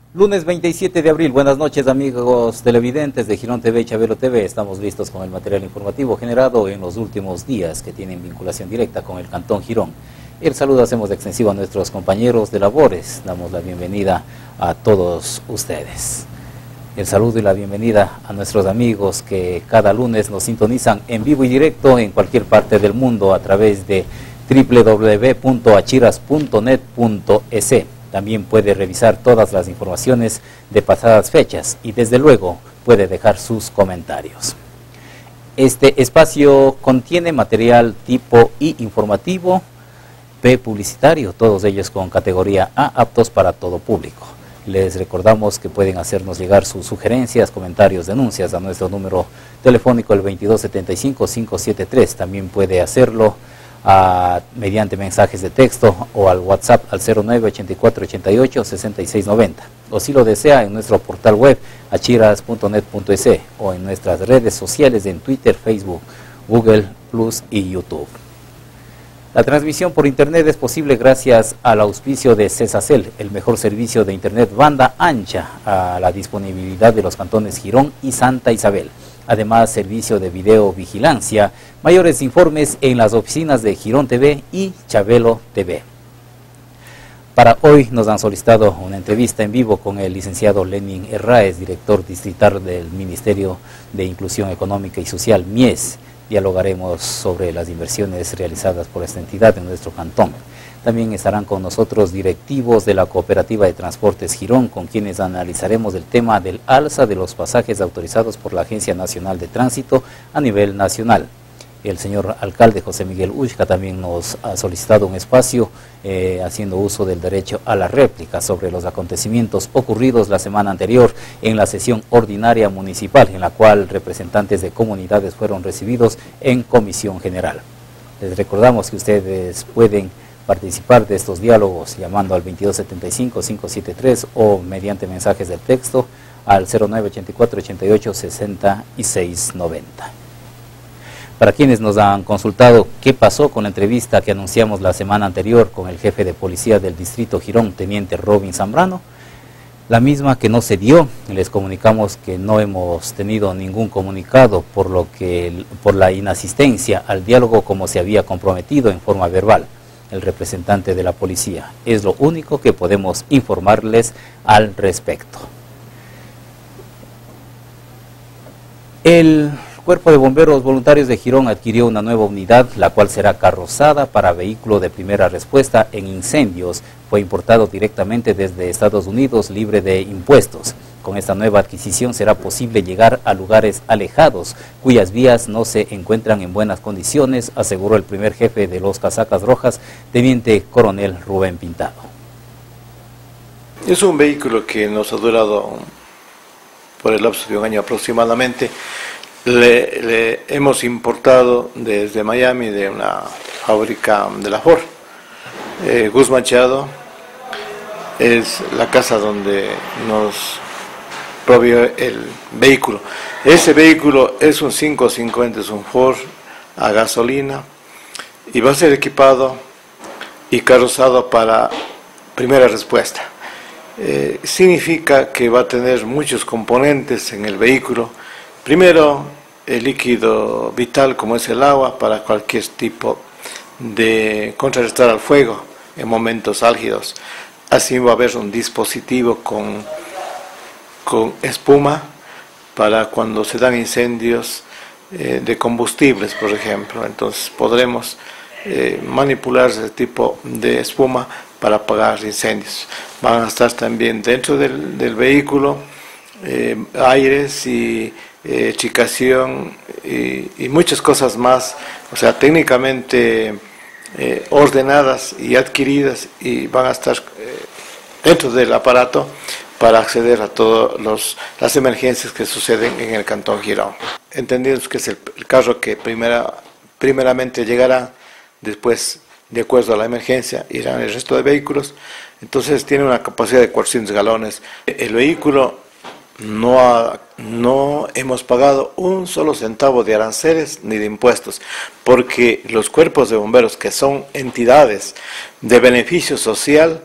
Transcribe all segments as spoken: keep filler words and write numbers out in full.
Lunes veintisiete de abril, buenas noches amigos televidentes de Girón T V y Chabelo T V. Estamos listos con el material informativo generado en los últimos días que tienen vinculación directa con el Cantón Girón. El saludo hacemos extensivo a nuestros compañeros de labores. Damos la bienvenida a todos ustedes. El saludo y la bienvenida a nuestros amigos que cada lunes nos sintonizan en vivo y directo en cualquier parte del mundo a través de w w w punto achiras punto net punto e s. También puede revisar todas las informaciones de pasadas fechas y desde luego puede dejar sus comentarios. Este espacio contiene material tipo I informativo, P publicitario, todos ellos con categoría A, aptos para todo público. Les recordamos que pueden hacernos llegar sus sugerencias, comentarios, denuncias a nuestro número telefónico el veintidós setenta y cinco, quinientos setenta y tres. También puede hacerlo a, mediante mensajes de texto o al WhatsApp al cero nueve ochenta y cuatro ochenta y ocho sesenta y seis noventa, o si lo desea en nuestro portal web achiras punto net punto e s o en nuestras redes sociales en Twitter, Facebook, Google Plus y YouTube. La transmisión por internet es posible gracias al auspicio de Cesacel, el mejor servicio de internet banda ancha a la disponibilidad de los cantones Girón y Santa Isabel. Además, servicio de videovigilancia. Mayores informes en las oficinas de Girón T V y Chabelo T V. Para hoy nos han solicitado una entrevista en vivo con el licenciado Lenin Herráez, director distrital del Ministerio de Inclusión Económica y Social, M I E S. Dialogaremos sobre las inversiones realizadas por esta entidad en nuestro cantón. También estarán con nosotros directivos de la Cooperativa de Transportes Girón, con quienes analizaremos el tema del alza de los pasajes autorizados por la Agencia Nacional de Tránsito a nivel nacional. El señor alcalde José Miguel Ushka también nos ha solicitado un espacio eh, haciendo uso del derecho a la réplica sobre los acontecimientos ocurridos la semana anterior en la sesión ordinaria municipal, en la cual representantes de comunidades fueron recibidos en comisión general. Les recordamos que ustedes pueden participar de estos diálogos llamando al veintidós setenta y cinco, quinientos setenta y tres o mediante mensajes de texto al cero nueve ochenta y cuatro ochenta y ocho sesenta y seis noventa. Para quienes nos han consultado qué pasó con la entrevista que anunciamos la semana anterior con el jefe de policía del distrito Girón, teniente Robin Zambrano, la misma que no se dio, les comunicamos que no hemos tenido ningún comunicado por lo que por la inasistencia al diálogo como se había comprometido en forma verbal el representante de la policía. Es lo único que podemos informarles al respecto. El Cuerpo de Bomberos Voluntarios de Girón adquirió una nueva unidad, la cual será carrozada para vehículo de primera respuesta en incendios. Fue importado directamente desde Estados Unidos, libre de impuestos. Con esta nueva adquisición será posible llegar a lugares alejados, cuyas vías no se encuentran en buenas condiciones, aseguró el primer jefe de los Casacas Rojas, teniente coronel Rubén Pintado. Es un vehículo que nos ha durado por el lapso de un año aproximadamente. Le, le hemos importado desde Miami de una fábrica de la Ford. Eh, Gus Machado es la casa donde nos proveyó el vehículo. Ese vehículo es un quinientos cincuenta, es un Ford a gasolina y va a ser equipado y carrozado para primera respuesta. Eh, significa que va a tener muchos componentes en el vehículo. Primero, el líquido vital como es el agua para cualquier tipo de contrarrestar al fuego en momentos álgidos. Así va a haber un dispositivo con, con espuma para cuando se dan incendios eh, de combustibles, por ejemplo. Entonces podremos eh, manipular ese tipo de espuma para apagar incendios. Van a estar también dentro del, del vehículo eh, aires y Eh, chicación y, y muchas cosas más, o sea, técnicamente eh, ordenadas y adquiridas, y van a estar eh, dentro del aparato para acceder a todas las emergencias que suceden en el Cantón Girón. Entendemos que es el, el carro que primera, primeramente llegará, después, de acuerdo a la emergencia, irán el resto de vehículos. Entonces tiene una capacidad de cuatrocientos galones. El vehículo No, ha, no hemos pagado un solo centavo de aranceles ni de impuestos, porque los cuerpos de bomberos, que son entidades de beneficio social,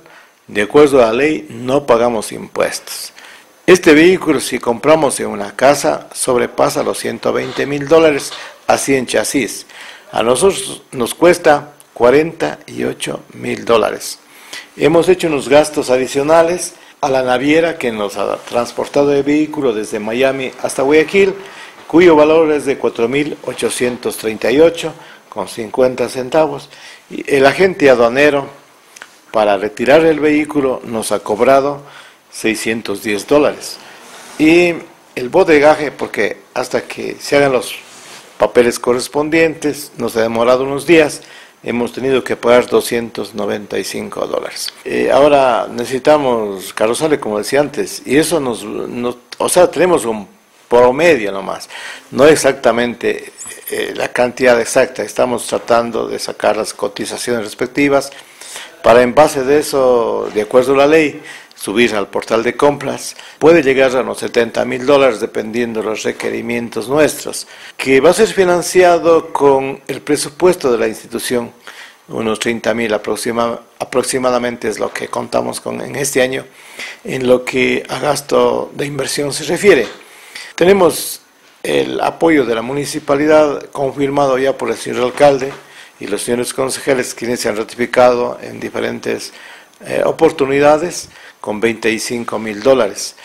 De acuerdo a la ley, no pagamos impuestos. Este vehículo, si compramos en una casa, sobrepasa los ciento veinte mil dólares, así en chasis. A nosotros nos cuesta cuarenta y ocho mil dólares. Hemos hecho unos gastos adicionales a la naviera que nos ha transportado el vehículo desde Miami hasta Guayaquil, cuyo valor es de cuatro mil ochocientos treinta y ocho con cincuenta centavos. Y el agente aduanero, para retirar el vehículo, nos ha cobrado seiscientos diez dólares. Y el bodegaje, porque hasta que se hagan los papeles correspondientes, nos ha demorado unos días, hemos tenido que pagar doscientos noventa y cinco dólares. Eh, ahora necesitamos carrozales, como decía antes, y eso nos, nos, o sea, tenemos un promedio nomás, no exactamente eh, la cantidad exacta, estamos tratando de sacar las cotizaciones respectivas, para en base de eso, de acuerdo a la ley, subir al portal de compras, puede llegar a unos setenta mil dólares dependiendo de los requerimientos nuestros, que va a ser financiado con el presupuesto de la institución, unos treinta mil aproxima, aproximadamente es lo que contamos con en este año, en lo que a gasto de inversión se refiere. Tenemos el apoyo de la municipalidad confirmado ya por el señor alcalde y los señores concejales, quienes se han ratificado en diferentes eh, oportunidades, con veinticinco mil dólares.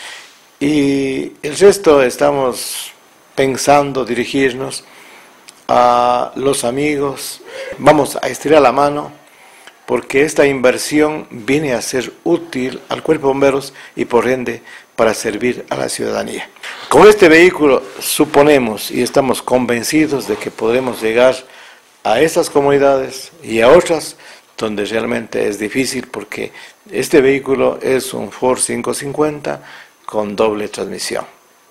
Y el resto estamos pensando dirigirnos a los amigos, vamos a estirar la mano, porque esta inversión viene a ser útil al Cuerpo de Bomberos y por ende para servir a la ciudadanía. Con este vehículo suponemos y estamos convencidos de que podremos llegar a esas comunidades y a otras donde realmente es difícil, porque este vehículo es un Ford quinientos cincuenta con doble transmisión.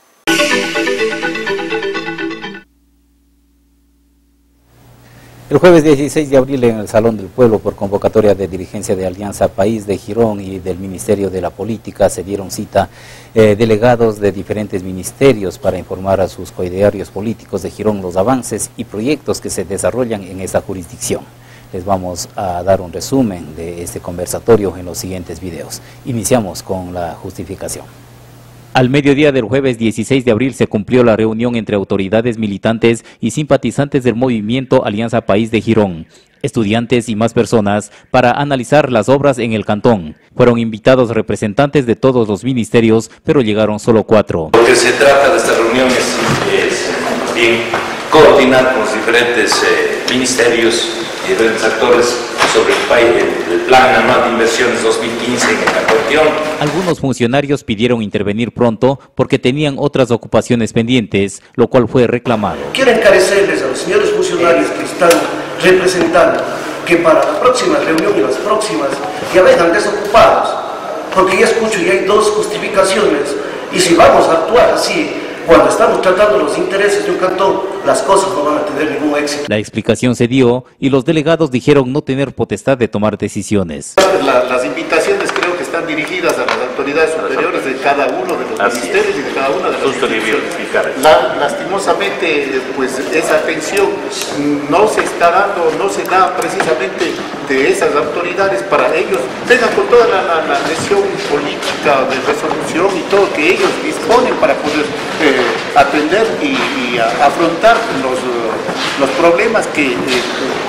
El jueves dieciséis de abril en el Salón del Pueblo, por convocatoria de dirigencia de Alianza País de Girón y del Ministerio de la Política, se dieron cita eh, delegados de diferentes ministerios para informar a sus coidearios políticos de Girón los avances y proyectos que se desarrollan en esta jurisdicción. Les vamos a dar un resumen de este conversatorio en los siguientes videos. Iniciamos con la justificación. Al mediodía del jueves dieciséis de abril se cumplió la reunión entre autoridades militantes y simpatizantes del movimiento Alianza País de Girón, estudiantes y más personas para analizar las obras en el cantón. Fueron invitados representantes de todos los ministerios, pero llegaron solo cuatro. Lo que se trata de estas reuniones es bien coordinar con los diferentes eh, ministerios y diferentes actores sobre el, país, el, el plan anual de inversiones dos mil quince en el Cantón Girón. Algunos funcionarios pidieron intervenir pronto porque tenían otras ocupaciones pendientes, lo cual fue reclamado. Quiero encarecerles a los señores funcionarios que están representando que para la próxima reunión y las próximas ya vengan desocupados, porque ya escucho y hay dos justificaciones, y si vamos a actuar así cuando estamos tratando los intereses de un cantón, las cosas no van a tener ningún éxito. La explicación se dio y los delegados dijeron no tener potestad de tomar decisiones. La, las invitaciones creo que están dirigidas a las autoridades superiores de cada uno de los Así ministerios es. y de cada una de las instituciones. La, lastimosamente, pues esa atención no se está dando, no se da precisamente de esas autoridades para ellos. Vengan con toda la, la, la lesión política de resolución y todo que ellos disponen para poder eh, atender y, y a, afrontar los, los problemas que eh,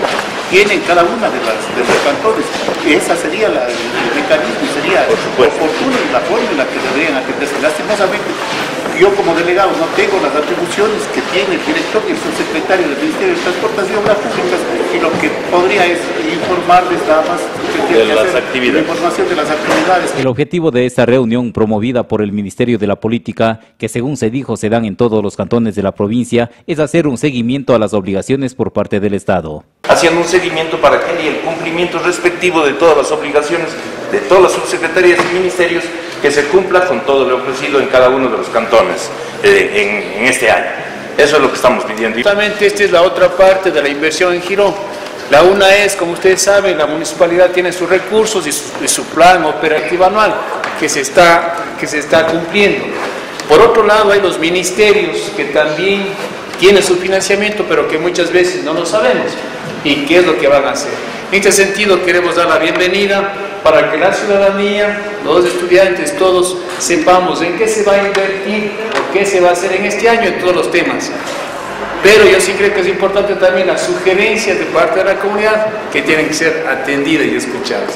tienen cada una de, las, de los cantones. Esa sería la, el, el mecanismo, sería oportuno y la forma en la que deberían atenderse. Lastimosamente, yo como delegado no tengo las atribuciones que tiene el director y el subsecretario del Ministerio de Transportación y Obras Públicas, y lo que podría es informarles nada más de las actividades. Información de las actividades. El objetivo de esta reunión, promovida por el Ministerio de la Política, que según se dijo se dan en todos los cantones de la provincia, es hacer un seguimiento a las obligaciones por parte del Estado. Haciendo un seguimiento para que haya el cumplimiento respectivo de todas las obligaciones de todas las subsecretarías y ministerios, que se cumpla con todo lo ofrecido en cada uno de los cantones eh, en, en este año. Eso es lo que estamos pidiendo. Justamente esta es la otra parte de la inversión en Girón. La una es, como ustedes saben, la municipalidad tiene sus recursos y su, y su plan operativo anual que se, está, que se está cumpliendo. Por otro lado, hay los ministerios que también tienen su financiamiento, pero que muchas veces no lo sabemos. ¿Y qué es lo que van a hacer? En este sentido, queremos dar la bienvenida para que la ciudadanía, los estudiantes, todos sepamos en qué se va a invertir o qué se va a hacer en este año en todos los temas. Pero yo sí creo que es importante también las sugerencias de parte de la comunidad que tienen que ser atendidas y escuchadas.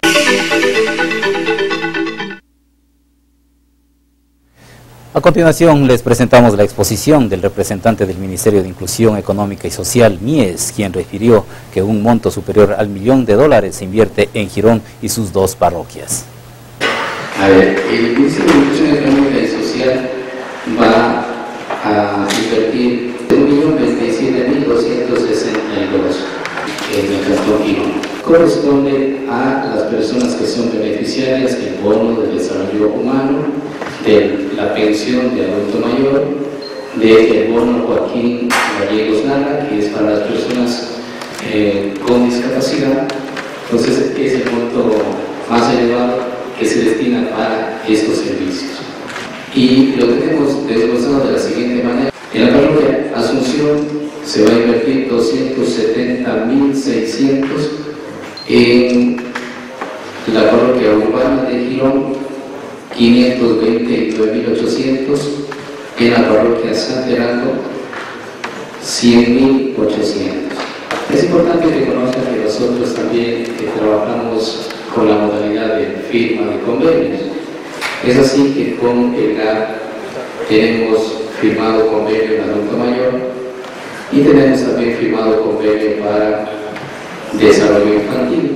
A continuación les presentamos la exposición del representante del Ministerio de Inclusión Económica y Social, M I E S, quien refirió que un monto superior al millón de dólares se invierte en Girón y sus dos parroquias. A ver, el Ministerio de Inclusión Económica y Social va a invertir un millón veintisiete mil doscientos sesenta y dos en el Cantón Girón. Corresponde a las personas que son beneficiarias del bono de desarrollo humano, de la pensión de adulto mayor, del bono Joaquín Gallegos Lara, que es para las personas eh, con discapacidad. Entonces es el monto más elevado que se destina para estos servicios. Y lo tenemos desglosado de la siguiente manera. En la parroquia Asunción se va a invertir doscientos setenta mil seiscientos, en la parroquia urbana de Girón quinientos veintinueve mil ochocientos, en la parroquia San Fernando cien mil ochocientos. Es importante que conozcan que nosotros también que trabajamos con la modalidad de firma de convenios. Es así que con el G A R tenemos firmado convenio en adulto mayor y tenemos también firmado convenio para desarrollo infantil.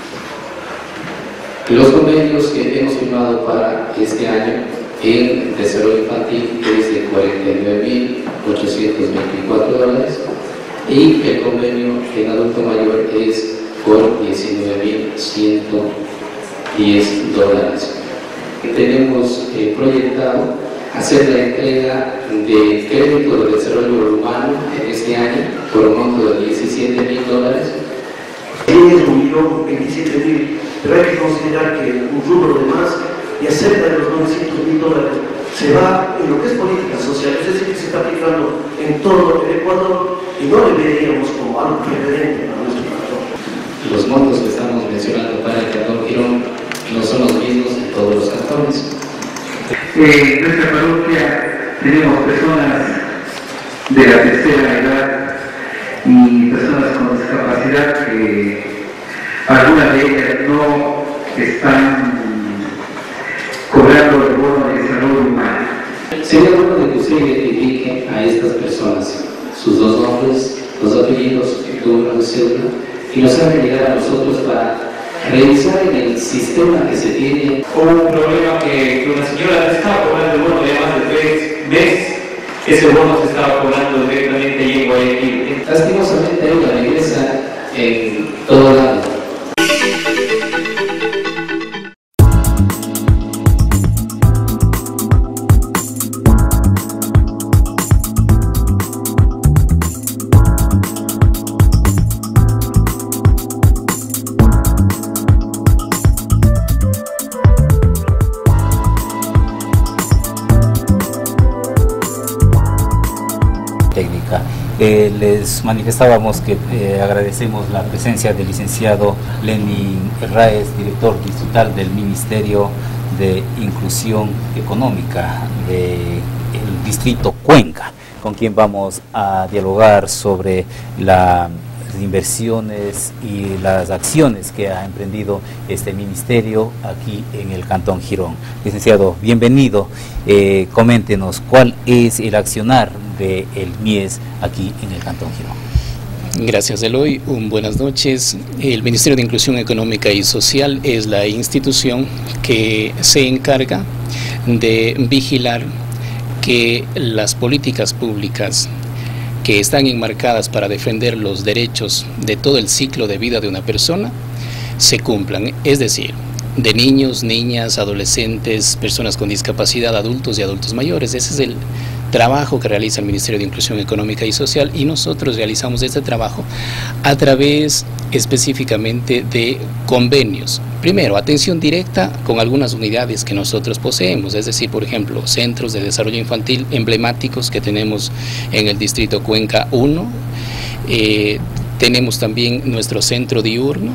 Los convenios que hemos firmado para este año en desarrollo infantil es de cuarenta y nueve mil ochocientos veinticuatro dólares y el convenio en adulto mayor es por diecinueve mil ciento diez dólares. Tenemos eh, proyectado hacer la entrega de crédito de desarrollo urbano en este año por un monto de diecisiete mil dólares. Es un millón veintisiete mil, pero hay que considerar que un rubro de más y cerca de los novecientos mil dólares se va en lo que es política social, es decir, que se está aplicando en todo el Ecuador y no le veríamos como algo preferente para nuestro cantón. Los montos que estamos mencionando para el Cantón Girón no son los mismos en todos los cantones. En nuestra parroquia tenemos personas de la tercera edad y personas con discapacidad que algunas de ellas no están cobrando el bono de salud humana. Sería bueno de que usted identifique a estas personas, sus dos nombres, los apellidos, el número de cédula, y nos haga llegar a nosotros para revisar en el sistema que se tiene. Hubo un problema que, que una señora estaba cobrando el bono de más de tres meses. Ese bono se estaba cobrando directamente y en Guayaquil. Lastimosamente hay una regresa en todo lado. Técnica. Eh, les manifestábamos que eh, agradecemos la presencia del licenciado Lenin Herráez, director distrital del Ministerio de Inclusión Económica del distrito Cuenca, con quien vamos a dialogar sobre las inversiones y las acciones que ha emprendido este ministerio aquí en el Cantón Girón. Licenciado, bienvenido. Eh, coméntenos cuál es el accionar del M I E S aquí en el Cantón Girón. Gracias, Eloy. Un buenas noches. El Ministerio de Inclusión Económica y Social es la institución que se encarga de vigilar que las políticas públicas que están enmarcadas para defender los derechos de todo el ciclo de vida de una persona se cumplan, es decir, de niños, niñas, adolescentes, personas con discapacidad, adultos y adultos mayores. Ese es el trabajo que realiza el Ministerio de Inclusión Económica y Social y nosotros realizamos este trabajo a través específicamente de convenios. Primero, atención directa con algunas unidades que nosotros poseemos, es decir, por ejemplo, centros de desarrollo infantil emblemáticos que tenemos en el distrito Cuenca uno, eh, tenemos también nuestro centro diurno,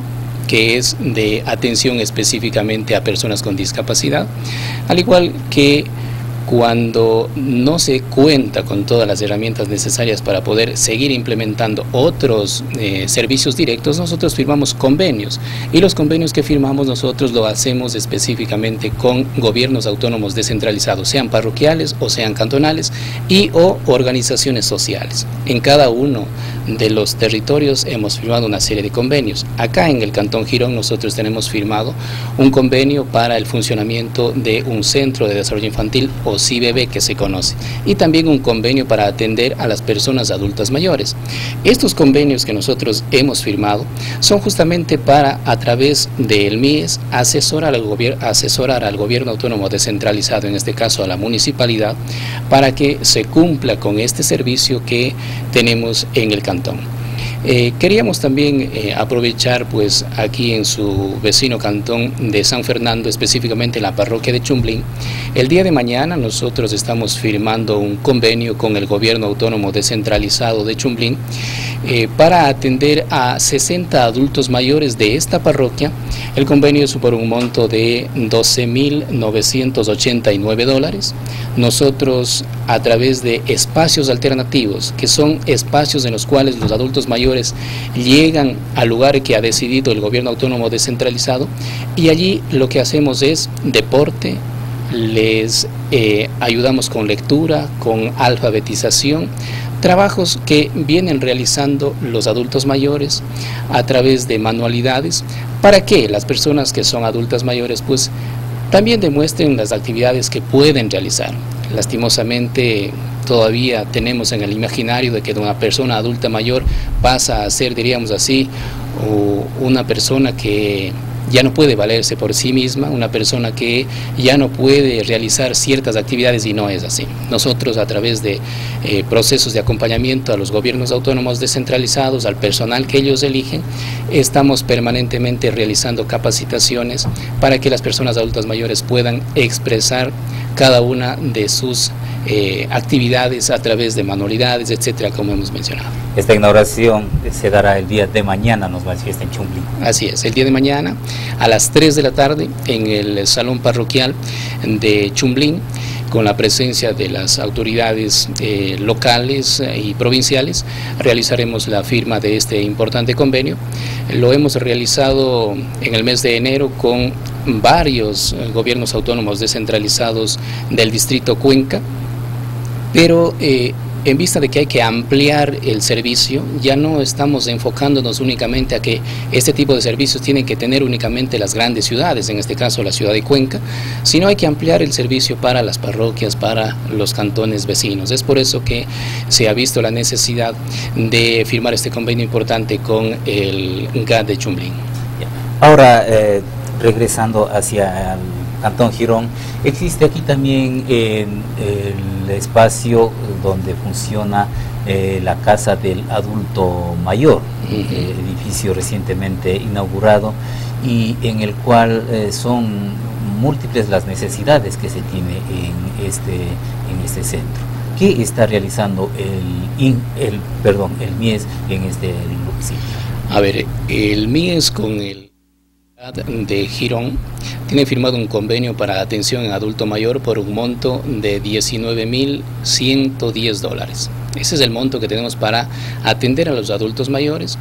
que es de atención específicamente a personas con discapacidad, al igual que cuando no se cuenta con todas las herramientas necesarias para poder seguir implementando otros eh, servicios directos, nosotros firmamos convenios, y los convenios que firmamos nosotros lo hacemos específicamente con gobiernos autónomos descentralizados, sean parroquiales o sean cantonales y o organizaciones sociales. En cada uno de los territorios hemos firmado una serie de convenios. Acá en el Cantón Girón nosotros tenemos firmado un convenio para el funcionamiento de un centro de desarrollo infantil o C I B B que se conoce, y también un convenio para atender a las personas adultas mayores. Estos convenios que nosotros hemos firmado son justamente para, a través del M I E S, asesorar al, gobierno, asesorar al gobierno autónomo descentralizado, en este caso a la municipalidad, para que se cumpla con este servicio que tenemos en el cantón. Eh, queríamos también eh, aprovechar pues aquí en su vecino cantón de San Fernando, específicamente en la parroquia de Chumblín. El día de mañana nosotros estamos firmando un convenio con el gobierno autónomo descentralizado de Chumblín eh, para atender a sesenta adultos mayores de esta parroquia. El convenio es por un monto de doce mil novecientos ochenta y nueve dólares. Nosotros, a través de espacios alternativos, que son espacios en los cuales los adultos mayores llegan al lugar que ha decidido el gobierno autónomo descentralizado, y allí lo que hacemos es deporte, les eh, ayudamos con lectura, con alfabetización, trabajos que vienen realizando los adultos mayores a través de manualidades, para que las personas que son adultas mayores pues también demuestren las actividades que pueden realizar. Lastimosamente todavía tenemos en el imaginario de que una persona adulta mayor pasa a ser, diríamos así, una persona que ya no puede valerse por sí misma, una persona que ya no puede realizar ciertas actividades, y no es así. Nosotros, a través de eh, procesos de acompañamiento a los gobiernos autónomos descentralizados, al personal que ellos eligen, estamos permanentemente realizando capacitaciones para que las personas adultas mayores puedan expresar cada una de sus eh, actividades a través de manualidades, etcétera, como hemos mencionado. Esta inauguración se dará el día de mañana, nos manifiesta en Chumblín. Así es, el día de mañana a las tres de la tarde en el Salón Parroquial de Chumblín, con la presencia de las autoridades eh, locales y provinciales, realizaremos la firma de este importante convenio. Lo hemos realizado en el mes de enero con varios eh, gobiernos autónomos descentralizados del distrito Cuenca, pero eh, en vista de que hay que ampliar el servicio, ya no estamos enfocándonos únicamente a que este tipo de servicios tienen que tener únicamente las grandes ciudades, en este caso la ciudad de Cuenca, sino hay que ampliar el servicio para las parroquias, para los cantones vecinos. Es por eso que se ha visto la necesidad de firmar este convenio importante con el G A D de Chumblín. Ahora, eh, regresando hacia el Cantón Girón, existe aquí también eh, el espacio donde funciona eh, la Casa del Adulto Mayor, uh-huh. eh, edificio recientemente inaugurado, y en el cual eh, son múltiples las necesidades que se tiene en este, en este centro. ¿Qué está realizando el, el, perdón, el M I E S en este sitio? A ver, el M I E S con el de Girón tiene firmado un convenio para atención en adulto mayor por un monto de diecinueve mil ciento diez dólares. Ese es el monto que tenemos para atender a los adultos mayores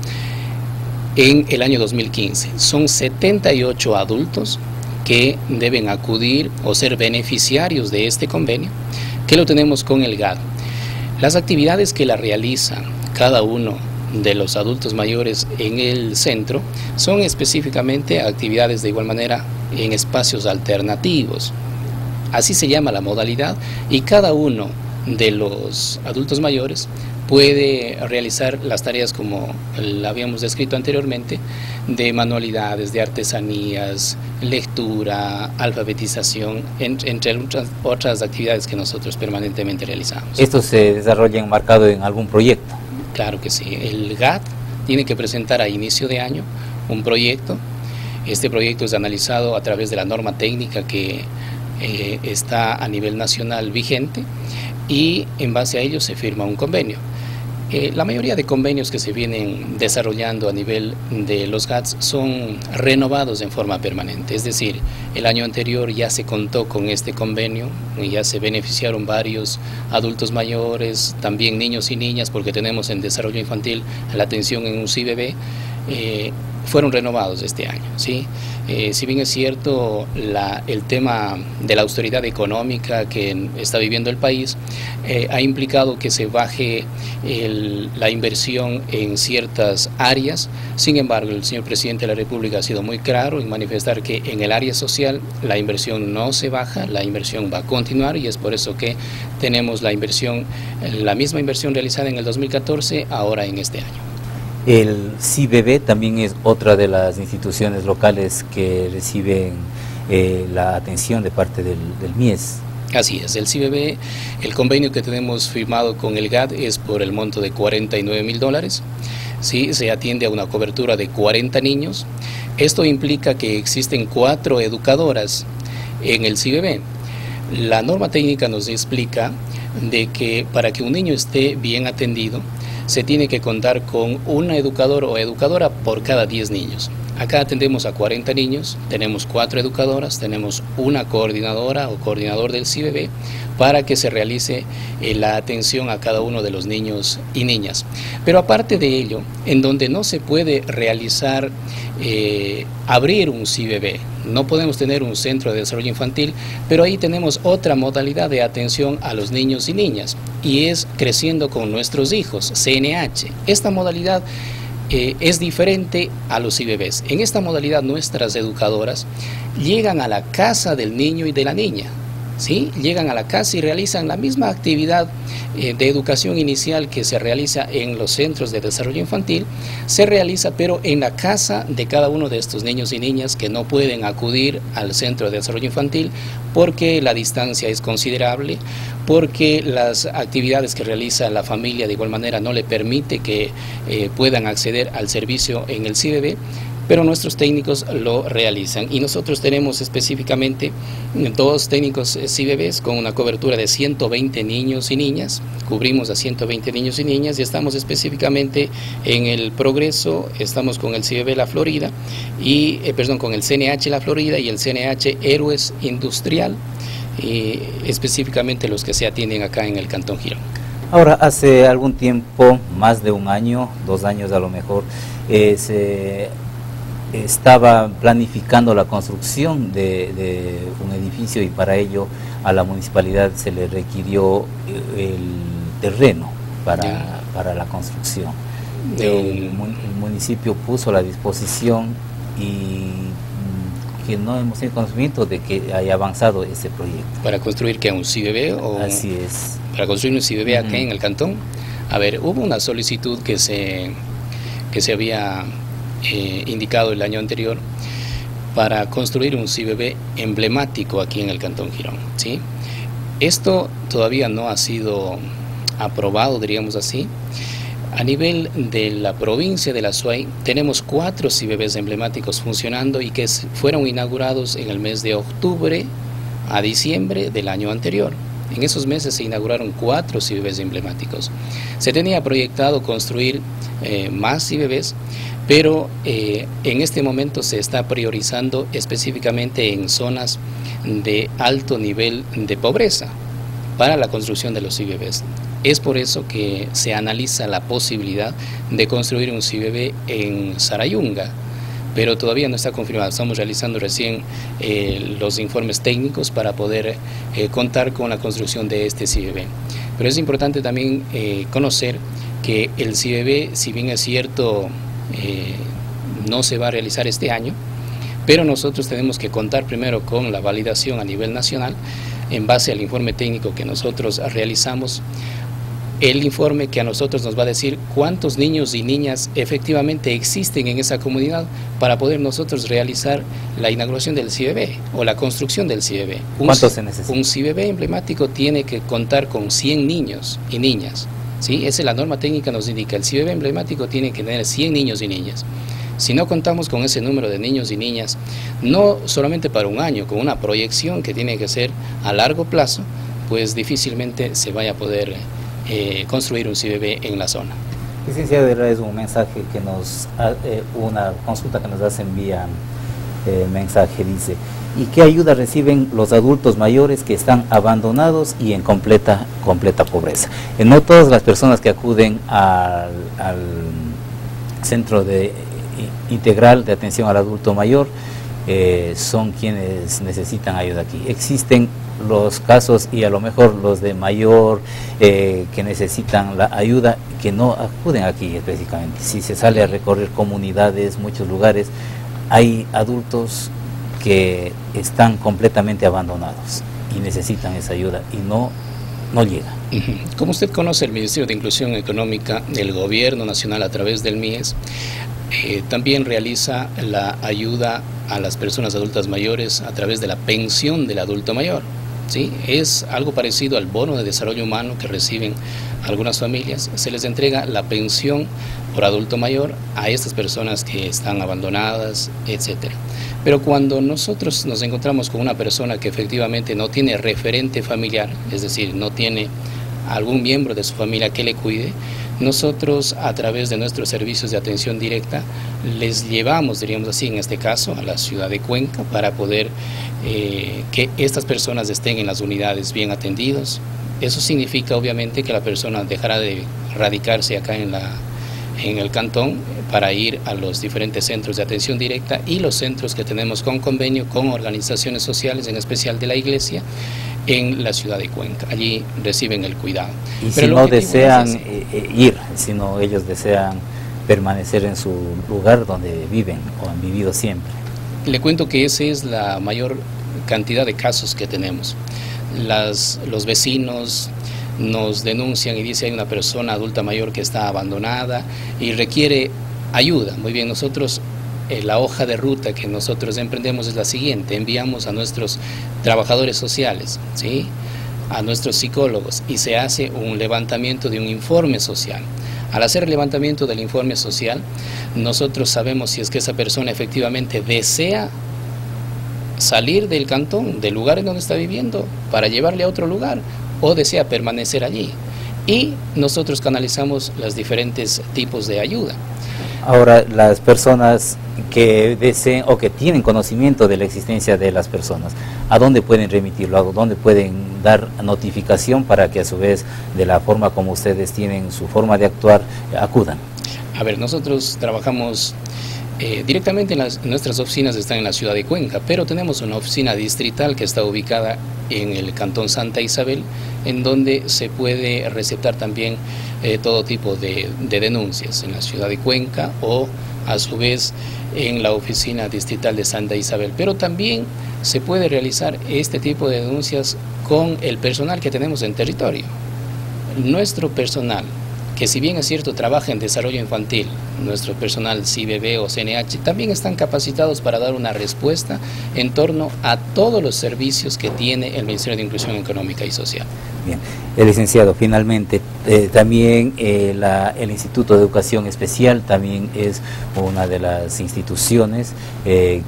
en el año dos mil quince. Son setenta y ocho adultos que deben acudir o ser beneficiarios de este convenio, que lo tenemos con el G A D. Las actividades que la realizan cada uno de los adultos mayores en el centro son específicamente actividades de igual manera en espacios alternativos. Así se llama la modalidad, y cada uno de los adultos mayores puede realizar las tareas, como la habíamos descrito anteriormente, de manualidades, de artesanías, lectura, alfabetización, entre, entre otras, otras actividades que nosotros permanentemente realizamos. ¿Esto se desarrolla enmarcado en algún proyecto? Claro que sí. El G A D tiene que presentar a inicio de año un proyecto. Este proyecto es analizado a través de la norma técnica que eh, está a nivel nacional vigente, y en base a ello se firma un convenio. Eh, la mayoría de convenios que se vienen desarrollando a nivel de los G A T S son renovados en forma permanente, es decir, el año anterior ya se contó con este convenio y ya se beneficiaron varios adultos mayores, también niños y niñas, porque tenemos en desarrollo infantil la atención en un C I B B, eh, fueron renovados este año, ¿sí? Eh, si bien es cierto, la, el tema de la austeridad económica que está viviendo el país eh, ha implicado que se baje el, la inversión en ciertas áreas. Sin embargo, el señor presidente de la República ha sido muy claro en manifestar que en el área social la inversión no se baja, la inversión va a continuar, y es por eso que tenemos la inversión, la misma inversión realizada en el dos mil catorce, ahora en este año. El C I B B también es otra de las instituciones locales que reciben eh, la atención de parte del, del M I E S. Así es, el C I B B, el convenio que tenemos firmado con el G A T es por el monto de cuarenta y nueve mil dólares. Sí, se atiende a una cobertura de cuarenta niños. Esto implica que existen cuatro educadoras en el C I B B. La norma técnica nos explica de que para que un niño esté bien atendido, se tiene que contar con una educador o educadora por cada diez niños. Acá atendemos a cuarenta niños, tenemos cuatro educadoras, tenemos una coordinadora o coordinador del C I B B para que se realice eh, la atención a cada uno de los niños y niñas. Pero aparte de ello, en donde no se puede realizar, eh, abrir un C I B B, no podemos tener un centro de desarrollo infantil, pero ahí tenemos otra modalidad de atención a los niños y niñas, y es Creciendo con Nuestros Hijos, C N H. Esta modalidad Eh, es diferente a los C I B Bs. En esta modalidad nuestras educadoras llegan a la casa del niño y de la niña, ¿sí? Llegan a la casa y realizan la misma actividad eh, de educación inicial que se realiza en los centros de desarrollo infantil, se realiza pero en la casa de cada uno de estos niños y niñas que no pueden acudir al centro de desarrollo infantil porque la distancia es considerable, porque las actividades que realiza la familia de igual manera no le permite que eh, puedan acceder al servicio en el C I B B, pero nuestros técnicos lo realizan, y nosotros tenemos específicamente dos técnicos C I B Bs con una cobertura de ciento veinte niños y niñas, cubrimos a ciento veinte niños y niñas, y estamos específicamente en el Progreso, estamos con el C I B B La Florida, y eh, perdón, con el C N H La Florida y el C N H Héroes Industrial, y específicamente los que se atienden acá en el Cantón Girón. Ahora, hace algún tiempo, más de un año, dos años a lo mejor, eh, se estaba planificando la construcción de, de un edificio, y para ello a la municipalidad se le requirió el terreno para, para la construcción. El, el municipio puso la disposición y que no hemos tenido conocimiento de que haya avanzado ese proyecto. ¿Para construir qué? ¿Un C I B B? O Así es. ¿Para construir un C I B B acá uh-huh. en el cantón? A ver, hubo una solicitud que se, que se había eh, indicado el año anterior para construir un C I B B emblemático aquí en el Cantón Girón, ¿sí? Esto todavía no ha sido aprobado, diríamos así. A nivel de la provincia de la Suay tenemos cuatro C I B Bs emblemáticos funcionando y que fueron inaugurados en el mes de octubre a diciembre del año anterior. En esos meses se inauguraron cuatro C I B Bs emblemáticos. Se tenía proyectado construir eh, más C I B Bs, pero eh, en este momento se está priorizando específicamente en zonas de alto nivel de pobreza para la construcción de los C I B Bs. Es por eso que se analiza la posibilidad de construir un C I B B en Sarayunga, pero todavía no está confirmado. Estamos realizando recién eh, los informes técnicos para poder eh, contar con la construcción de este C I B B. Pero es importante también eh, conocer que el C I B B, si bien es cierto, eh, no se va a realizar este año, pero nosotros tenemos que contar primero con la validación a nivel nacional en base al informe técnico que nosotros realizamos. El informe que a nosotros nos va a decir cuántos niños y niñas efectivamente existen en esa comunidad para poder nosotros realizar la inauguración del C I B B o la construcción del C I B B. Un, ¿Cuántos se necesitan? Un C I B B emblemático tiene que contar con cien niños y niñas, ¿sí? Esa es la norma técnica, nos indica. El C I B B emblemático tiene que tener cien niños y niñas. Si no contamos con ese número de niños y niñas, no solamente para un año, con una proyección que tiene que ser a largo plazo, pues difícilmente se vaya a poder eh, construir un C B B en la zona. Licenciado, es un mensaje que nos, eh, una consulta que nos hacen vía eh, mensaje, dice: ¿y qué ayuda reciben los adultos mayores que están abandonados y en completa, completa pobreza? Eh, no todas las personas que acuden al, al centro de, integral de atención al adulto mayor eh, son quienes necesitan ayuda aquí. Existen los casos, y a lo mejor los de mayor eh, que necesitan la ayuda, que no acuden aquí específicamente. Si se sale a recorrer comunidades, muchos lugares, hay adultos que están completamente abandonados y necesitan esa ayuda y no, no llega. Como usted conoce, el Ministerio de Inclusión Económica del Gobierno Nacional a través del M I E S eh, también realiza la ayuda a las personas adultas mayores a través de la pensión del adulto mayor. ¿Sí? Es algo parecido al bono de desarrollo humano que reciben algunas familias. Se les entrega la pensión por adulto mayor a estas personas que están abandonadas, etcétera. Pero cuando nosotros nos encontramos con una persona que efectivamente no tiene referente familiar, es decir, no tiene algún miembro de su familia que le cuide, nosotros a través de nuestros servicios de atención directa les llevamos, diríamos así, en este caso a la ciudad de Cuenca para poder eh, que estas personas estén en las unidades bien atendidos. Eso significa obviamente que la persona dejará de radicarse acá en, la, en el cantón para ir a los diferentes centros de atención directa y los centros que tenemos con convenio con organizaciones sociales, en especial de la iglesia, en la ciudad de Cuenca. Allí reciben el cuidado. Y Pero si no desean es eh, ir, sino ellos desean permanecer en su lugar donde viven o han vivido siempre. Le cuento que esa es la mayor cantidad de casos que tenemos. Las, los vecinos nos denuncian y dicen: hay una persona adulta mayor que está abandonada y requiere ayuda. Muy bien, nosotros eh, la hoja de ruta que nosotros emprendemos es la siguiente: enviamos a nuestros trabajadores sociales, ¿sí?, a nuestros psicólogos, y se hace un levantamiento de un informe social. Al hacer el levantamiento del informe social, nosotros sabemos si es que esa persona efectivamente desea salir del cantón, del lugar en donde está viviendo, para llevarle a otro lugar, o desea permanecer allí. Y nosotros canalizamos los diferentes tipos de ayuda. Ahora, las personas que deseen o que tienen conocimiento de la existencia de las personas, ¿a dónde pueden remitirlo? ¿A dónde pueden dar notificación para que a su vez, de la forma como ustedes tienen su forma de actuar, acudan? A ver, nosotros trabajamos eh, directamente en las, nuestras oficinas están en la ciudad de Cuenca, pero tenemos una oficina distrital que está ubicada en el cantón Santa Isabel, en donde se puede receptar también eh, todo tipo de, de denuncias en la ciudad de Cuenca o a su vez en la oficina distrital de Santa Isabel. Pero también se puede realizar este tipo de denuncias con el personal que tenemos en territorio. Nuestro personal, que si bien es cierto trabaja en desarrollo infantil, nuestro personal C B B o C N H también están capacitados para dar una respuesta en torno a todos los servicios que tiene el Ministerio de Inclusión Económica y Social. Bien, el licenciado, finalmente, eh, también eh, la, el Instituto de Educación Especial también es una de las instituciones eh,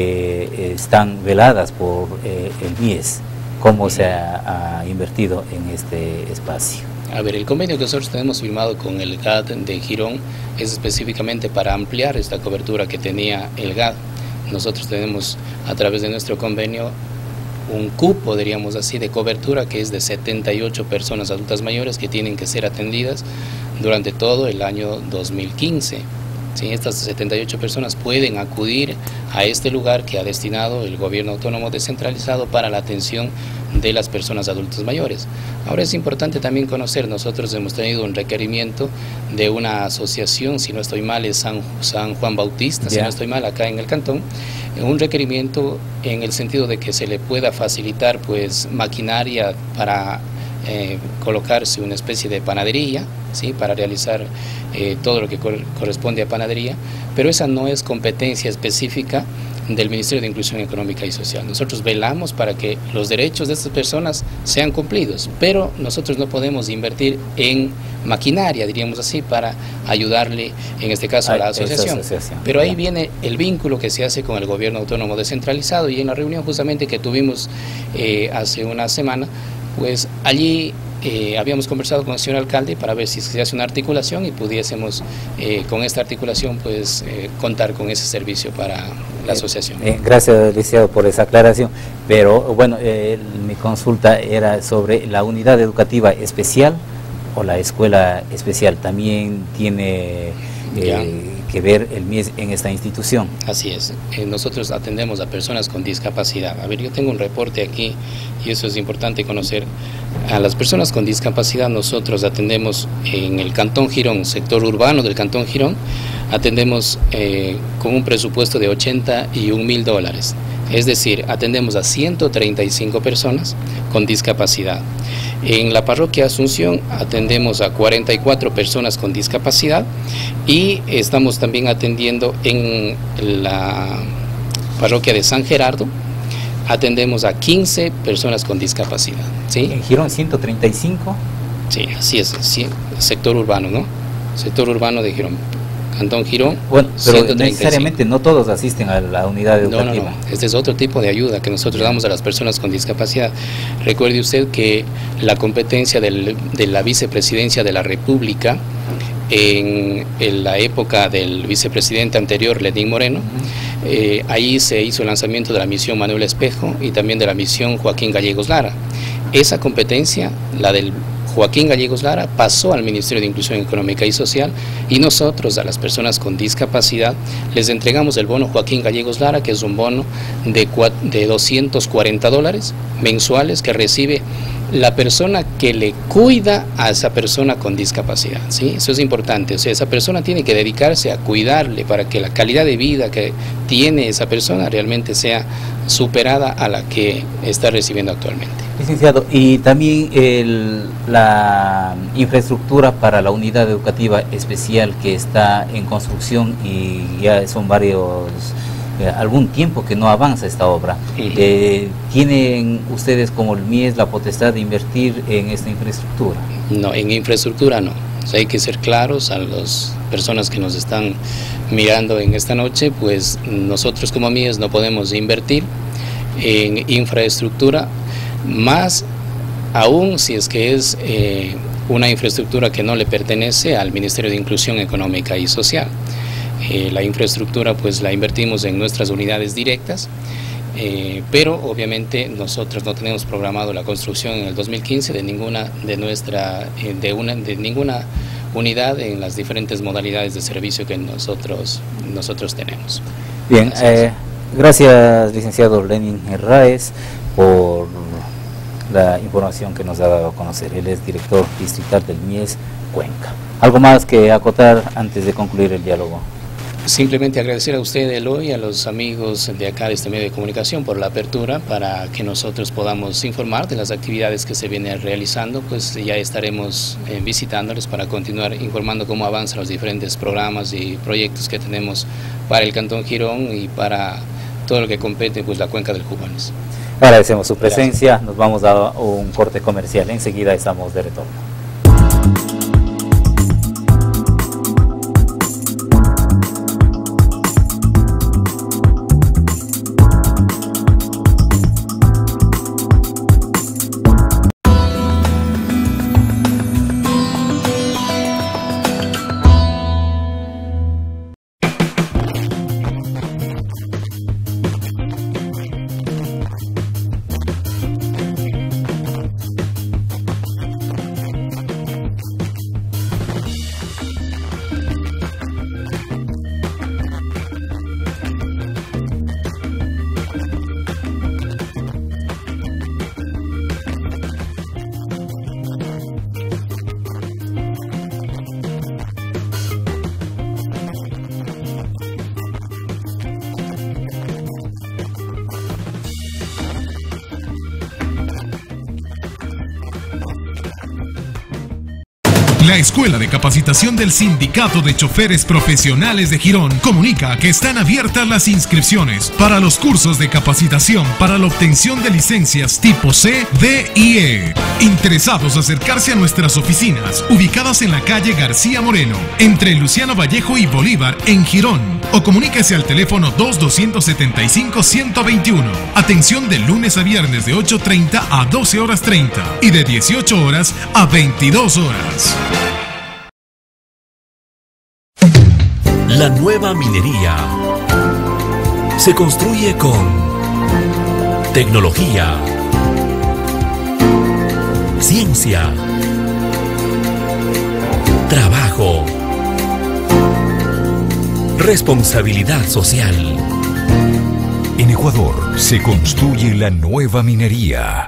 que están veladas por eh, el M I E S. ¿Cómo se ha, ha invertido en este espacio? A ver, el convenio que nosotros tenemos firmado con el G A D de Girón es específicamente para ampliar esta cobertura que tenía el G A D. Nosotros tenemos a través de nuestro convenio un cupo, diríamos así, de cobertura que es de setenta y ocho personas adultas mayores que tienen que ser atendidas durante todo el año dos mil quince. ¿Sí? Estas setenta y ocho personas pueden acudir a este lugar que ha destinado el gobierno autónomo descentralizado para la atención de las personas adultas mayores. Ahora es importante también conocer, nosotros hemos tenido un requerimiento de una asociación, si no estoy mal es San, San Juan Bautista, yeah. si no estoy mal acá en el cantón, un requerimiento en el sentido de que se le pueda facilitar pues maquinaria para eh, colocarse una especie de panadería, ¿sí? para realizar eh, todo lo que cor corresponde a panadería, pero esa no es competencia específica del Ministerio de Inclusión Económica y Social. Nosotros velamos para que los derechos de estas personas sean cumplidos, pero nosotros no podemos invertir en maquinaria, diríamos así, para ayudarle, en este caso, a la asociación. asociación. Pero ahí viene el vínculo que se hace con el gobierno autónomo descentralizado, y en la reunión justamente que tuvimos eh, hace una semana, pues allí eh, habíamos conversado con el señor alcalde para ver si se hace una articulación y pudiésemos eh, con esta articulación pues eh, contar con ese servicio para la asociación. Eh, gracias, licenciado, por esa aclaración, pero bueno, eh, mi consulta era sobre la unidad educativa especial o la escuela especial. ¿También tiene eh, que ver el M I E S en esta institución? Así es, eh, nosotros atendemos a personas con discapacidad. A ver, yo tengo un reporte aquí y eso es importante conocer. A las personas con discapacidad nosotros atendemos en el Cantón Girón, sector urbano del Cantón Girón, atendemos eh, con un presupuesto de ochenta y un mil dólares. Es decir, atendemos a ciento treinta y cinco personas con discapacidad. En la parroquia Asunción atendemos a cuarenta y cuatro personas con discapacidad y estamos también atendiendo en la parroquia de San Gerardo, atendemos a quince personas con discapacidad. ¿Sí? ¿En Girón ciento treinta y cinco? Sí, así es, sí, sector urbano, ¿no? Sector urbano de Girón. Cantón Girón, bueno, pero necesariamente no todos asisten a la unidad educativa. No, no, no. Este es otro tipo de ayuda que nosotros damos a las personas con discapacidad. Recuerde usted que la competencia del, de la vicepresidencia de la República en, en la época del vicepresidente anterior, Lenín Moreno, uh-huh. eh, ahí se hizo el lanzamiento de la misión Manuel Espejo y también de la misión Joaquín Gallegos Lara. Esa competencia, la del Joaquín Gallegos Lara, pasó al Ministerio de Inclusión Económica y Social y nosotros a las personas con discapacidad les entregamos el bono Joaquín Gallegos Lara, que es un bono de, de doscientos cuarenta dólares mensuales que recibe la persona que le cuida a esa persona con discapacidad, ¿sí? Eso es importante, o sea, esa persona tiene que dedicarse a cuidarle para que la calidad de vida que tiene esa persona realmente sea superada a la que está recibiendo actualmente. Licenciado, y también el, la infraestructura para la unidad educativa especial que está en construcción y ya son varios, eh, algún tiempo que no avanza esta obra. Uh-huh. eh, ¿Tienen ustedes como el M I E S la potestad de invertir en esta infraestructura? No, en infraestructura no. O sea, hay que ser claros a las personas que nos están mirando en esta noche, pues nosotros como M I E S no podemos invertir en infraestructura, más aún si es que es eh, una infraestructura que no le pertenece al Ministerio de Inclusión Económica y Social. Eh, la infraestructura pues la invertimos en nuestras unidades directas, eh, pero obviamente nosotros no tenemos programado la construcción en el dos mil quince de ninguna de nuestra eh, de una de ninguna unidad en las diferentes modalidades de servicio que nosotros nosotros tenemos. Bien, eh, gracias licenciado Lenín Herráez por la información que nos ha dado a conocer. Él es director distrital del M I E S Cuenca. ¿Algo más que acotar antes de concluir el diálogo? Simplemente agradecer a usted, Eloy, y a los amigos de acá de este medio de comunicación por la apertura para que nosotros podamos informar de las actividades que se vienen realizando. Pues ya estaremos eh, visitándoles para continuar informando cómo avanzan los diferentes programas y proyectos que tenemos para el Cantón Girón y para todo lo que compete pues la cuenca del Jubanes. Agradecemos su presencia. Gracias. Nos vamos a un corte comercial. Enseguida estamos de retorno. La Escuela de Capacitación del Sindicato de Choferes Profesionales de Girón comunica que están abiertas las inscripciones para los cursos de capacitación para la obtención de licencias tipo C, D y E. Interesados acercarse a nuestras oficinas, ubicadas en la calle García Moreno, entre Luciano Vallejo y Bolívar, en Girón, o comuníquese al teléfono dos dos siete cinco, uno dos uno. Atención de lunes a viernes de ocho treinta a doce horas treinta y de dieciocho horas a veintidós horas. La nueva minería se construye con tecnología, ciencia, trabajo, responsabilidad social. En Ecuador se construye la nueva minería.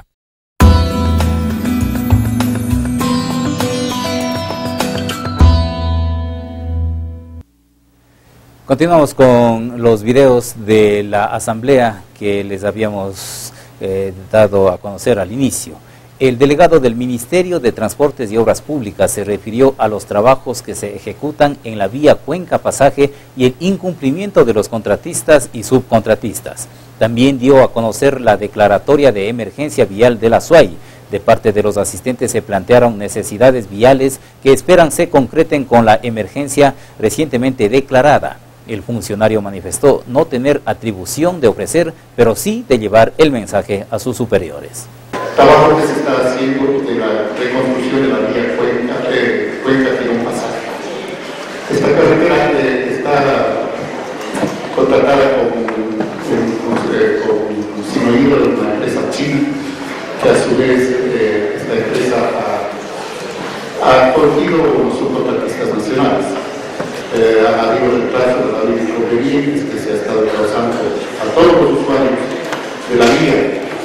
Continuamos con los videos de la asamblea que les habíamos eh, dado a conocer al inicio. El delegado del Ministerio de Transportes y Obras Públicas se refirió a los trabajos que se ejecutan en la vía Cuenca Pasaje y el incumplimiento de los contratistas y subcontratistas. También dio a conocer la declaratoria de emergencia vial de la S U A Y. De parte de los asistentes se plantearon necesidades viales que esperan se concreten con la emergencia recientemente declarada. El funcionario manifestó no tener atribución de ofrecer, pero sí de llevar el mensaje a sus superiores. Trabajo que se está haciendo de la reconstrucción de la vía Cuenca, eh, Cuenca tiene un pasaje. Esta carretera eh, está contratada con, con, eh, con Sinohydro, de una empresa china, que a su vez eh, esta empresa ha, ha acogido subcontratistas nacionales. Eh, ha habido el plazo de la ley de inconvenientes que se ha estado causando a todos los usuarios de la vía.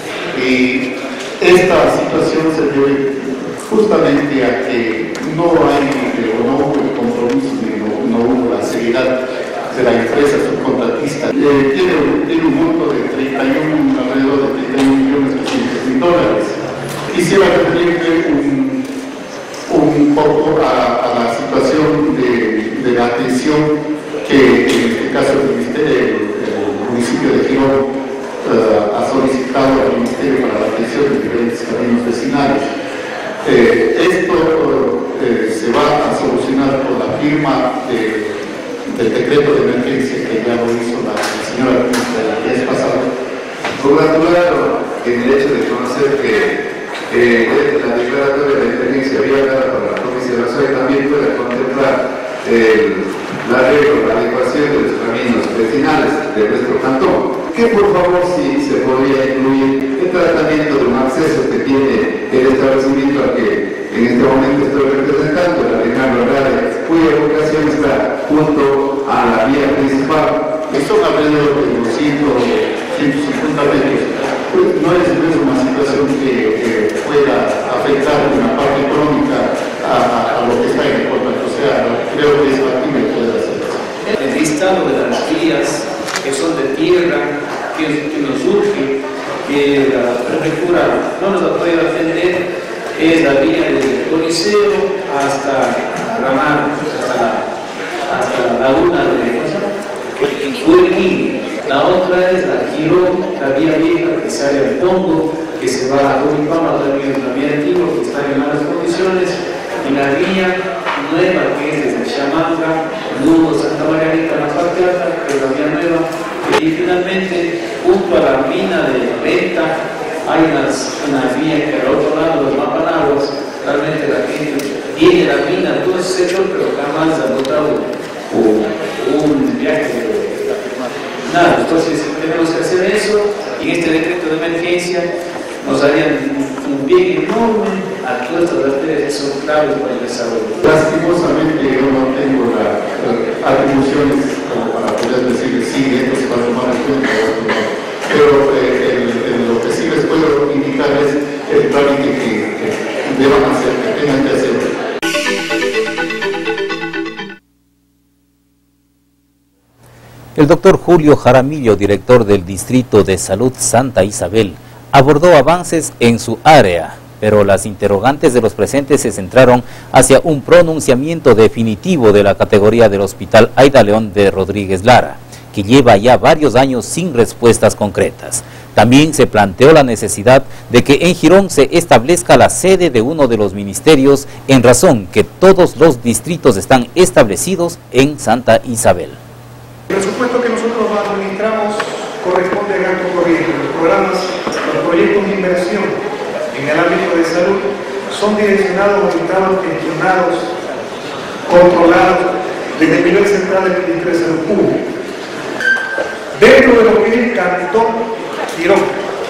Y esta situación se debe justamente a que no hay o no hubo el compromiso, no, no hubo la seriedad de la empresa subcontratista. Eh, tiene, tiene un monto de treinta y uno, alrededor de treinta y uno millones doscientos mil dólares. Quisiera referirme un, un poco a, a la situación de, de la atención que en este caso el, ministerio, el, el municipio de Girón Uh, ha solicitado al Ministerio para la atención de diferentes caminos vecinales. Eh, esto uh, se va a solucionar por la firma de, del decreto de emergencia que ya lo hizo la, la señora ministra el mes pasado. Congratulado en el hecho de conocer que eh, la declaratoria de emergencia había dado para la provincia de la S U A Y también pueda contemplar el, la arreglo, la adecuación de los caminos vecinales de nuestro cantón. Que por favor sí se podría incluir el tratamiento de un acceso que tiene el establecimiento al que en este momento estoy representando, el Alejandro Andrade, cuya ubicación está junto a la vía principal, que son alrededor de unos ciento cincuenta metros. Pues no es, no es una situación que, que pueda afectar una parte económica a, a, a lo que está en el contrato, o sea, creo que es factible poder hacer eso. El listado de las vías que son de tierra, que, que nos surge, que la prefectura no nos ha podido atender, es la vía desde el Coliseo hasta la Ramar, hasta la, hasta la laguna de Huelquín. La otra es la Girón, la vía vieja que sale al fondo, que se va a Uripama, también es la vía antigua que está en malas condiciones, y la vía nueva que es desde Chamanca, Lugo, Santa Margarita, la parte alta, que es la vía nueva, y finalmente junto a la mina de Venta hay unas, una vía que al otro lado de los Mapanaguas, realmente la gente tiene la mina, todo ese sector, pero jamás ha notado un, un viaje de nada. Entonces tenemos que hacer eso, y en este decreto de emergencia nos harían un bien enorme a todas estas arterias que son claves para el desarrollo. Lastimosamente yo no tengo las la atribuciones como para poder decir sí, esto se va a tomar en cuenta, pero eh, el, el, lo que sí les puedo indicar es el trámite que, que deban hacer, que tengan que hacer. El doctor Julio Jaramillo, director del Distrito de Salud Santa Isabel, abordó avances en su área pero las interrogantes de los presentes se centraron hacia un pronunciamiento definitivo de la categoría del Hospital Aida León de Rodríguez Lara, que lleva ya varios años sin respuestas concretas. También se planteó la necesidad de que en Girón se establezca la sede de uno de los ministerios, en razón que todos los distritos están establecidos en Santa Isabel. El presupuesto que nosotros administramos corresponde a gasto corriente. Los programas, los proyectos de inversión en el ámbito de salud son direccionados, auditados, gestionados, controlados desde el nivel central del Ministerio de Salud Pública. Dentro de lo que es el Cantón Girón,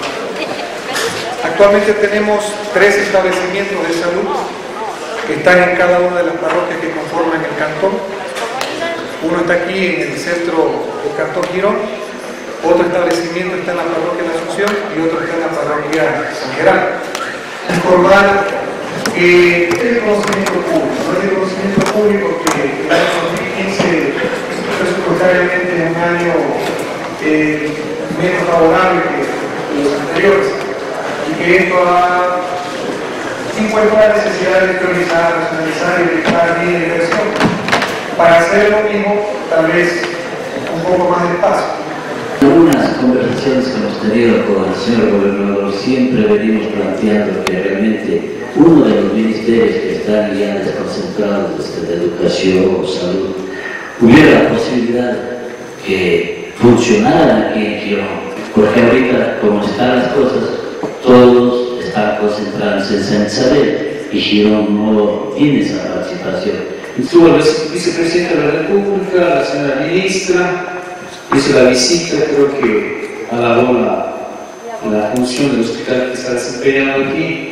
actualmente tenemos tres establecimientos de salud que están en cada una de las parroquias que conforman el cantón. Uno está aquí en el centro del Cantón Girón, otro establecimiento está en la parroquia de la Asunción y otro está en la parroquia San Gerardo. Informar que es el conocimiento público, no es el conocimiento público que el año dos mil quince presupuestariamente es un año eh, menos favorable que los anteriores, y que esto ha impuesto la necesidad de priorizar, racionalizar y dedicar bien la inversión. Para hacer lo mismo, tal vez un poco más de espacio. En algunas conversaciones que hemos tenido con el señor gobernador, siempre venimos planteando que realmente uno de los ministerios que están ya desconcentrados desde la educación o salud, hubiera la posibilidad que funcionaran aquí en Girón. Porque ahorita, como están las cosas, todos están concentrados en San Isabel y Girón no tiene esa participación. Estuvo el vicepresidente de la República, la señora ministra, hizo la visita, creo que alabó la, la función del hospital que está desempeñando aquí.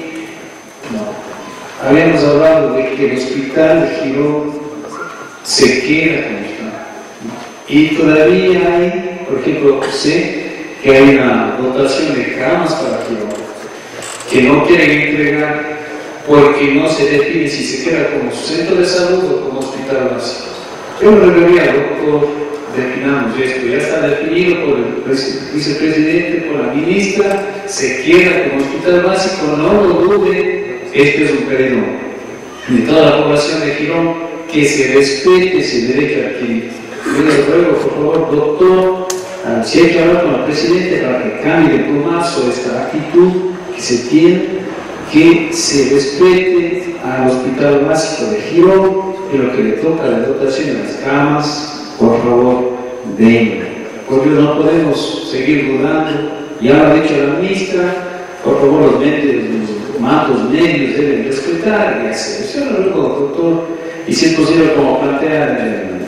No. Habíamos hablado de que el hospital de Girón se queda como está. Y todavía hay, por ejemplo, sé que hay una dotación de camas para Girón que no quieren entregar porque no se define si se queda como centro de salud o como hospital básico. Yo me refería al doctor, definamos esto, ya está definido por el vicepresidente, por la ministra, se queda como hospital básico, no lo dude, este es un periodo de toda la población de Girón, que se respete ese derecho adquirido. Yo les ruego, por favor, doctor, si hay que hablar con el presidente para que cambie de plumazo esta actitud que se tiene, que se respete al hospital básico de Girón y lo que le toca la dotación de las camas, por favor, denle. Porque no podemos seguir dudando, ya lo ha dicho la ministra, por favor, los medios, los mandos medios deben respetar y hacer. Yo lo digo, doctor, y si es posible, como plantea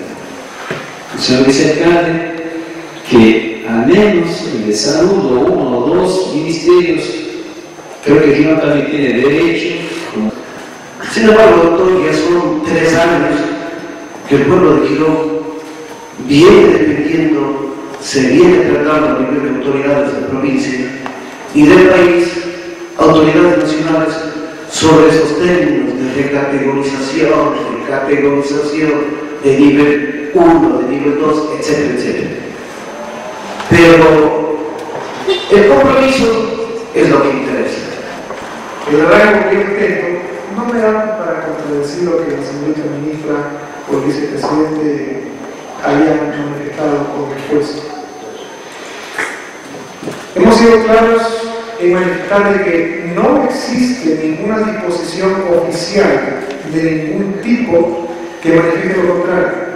el, el señor vicealcalde, que al menos el de salud o uno o dos ministerios, creo que Girón también tiene derecho. Sin embargo, doctor, ya son tres años que el pueblo de Girón viene dependiendo, se viene tratando a nivel de autoridades de provincia y del país, autoridades nacionales, sobre esos términos de recategorización, de categorización de nivel uno, de nivel dos, etcétera, etcétera. Pero el compromiso es lo que interesa. El rango que yo tengo no me da para contradecir lo que la señorita ministra o el vicepresidente habían manifestado con el juez. Hemos sido claros en manifestar de que no existe ninguna disposición oficial de ningún tipo que manifieste lo contrario.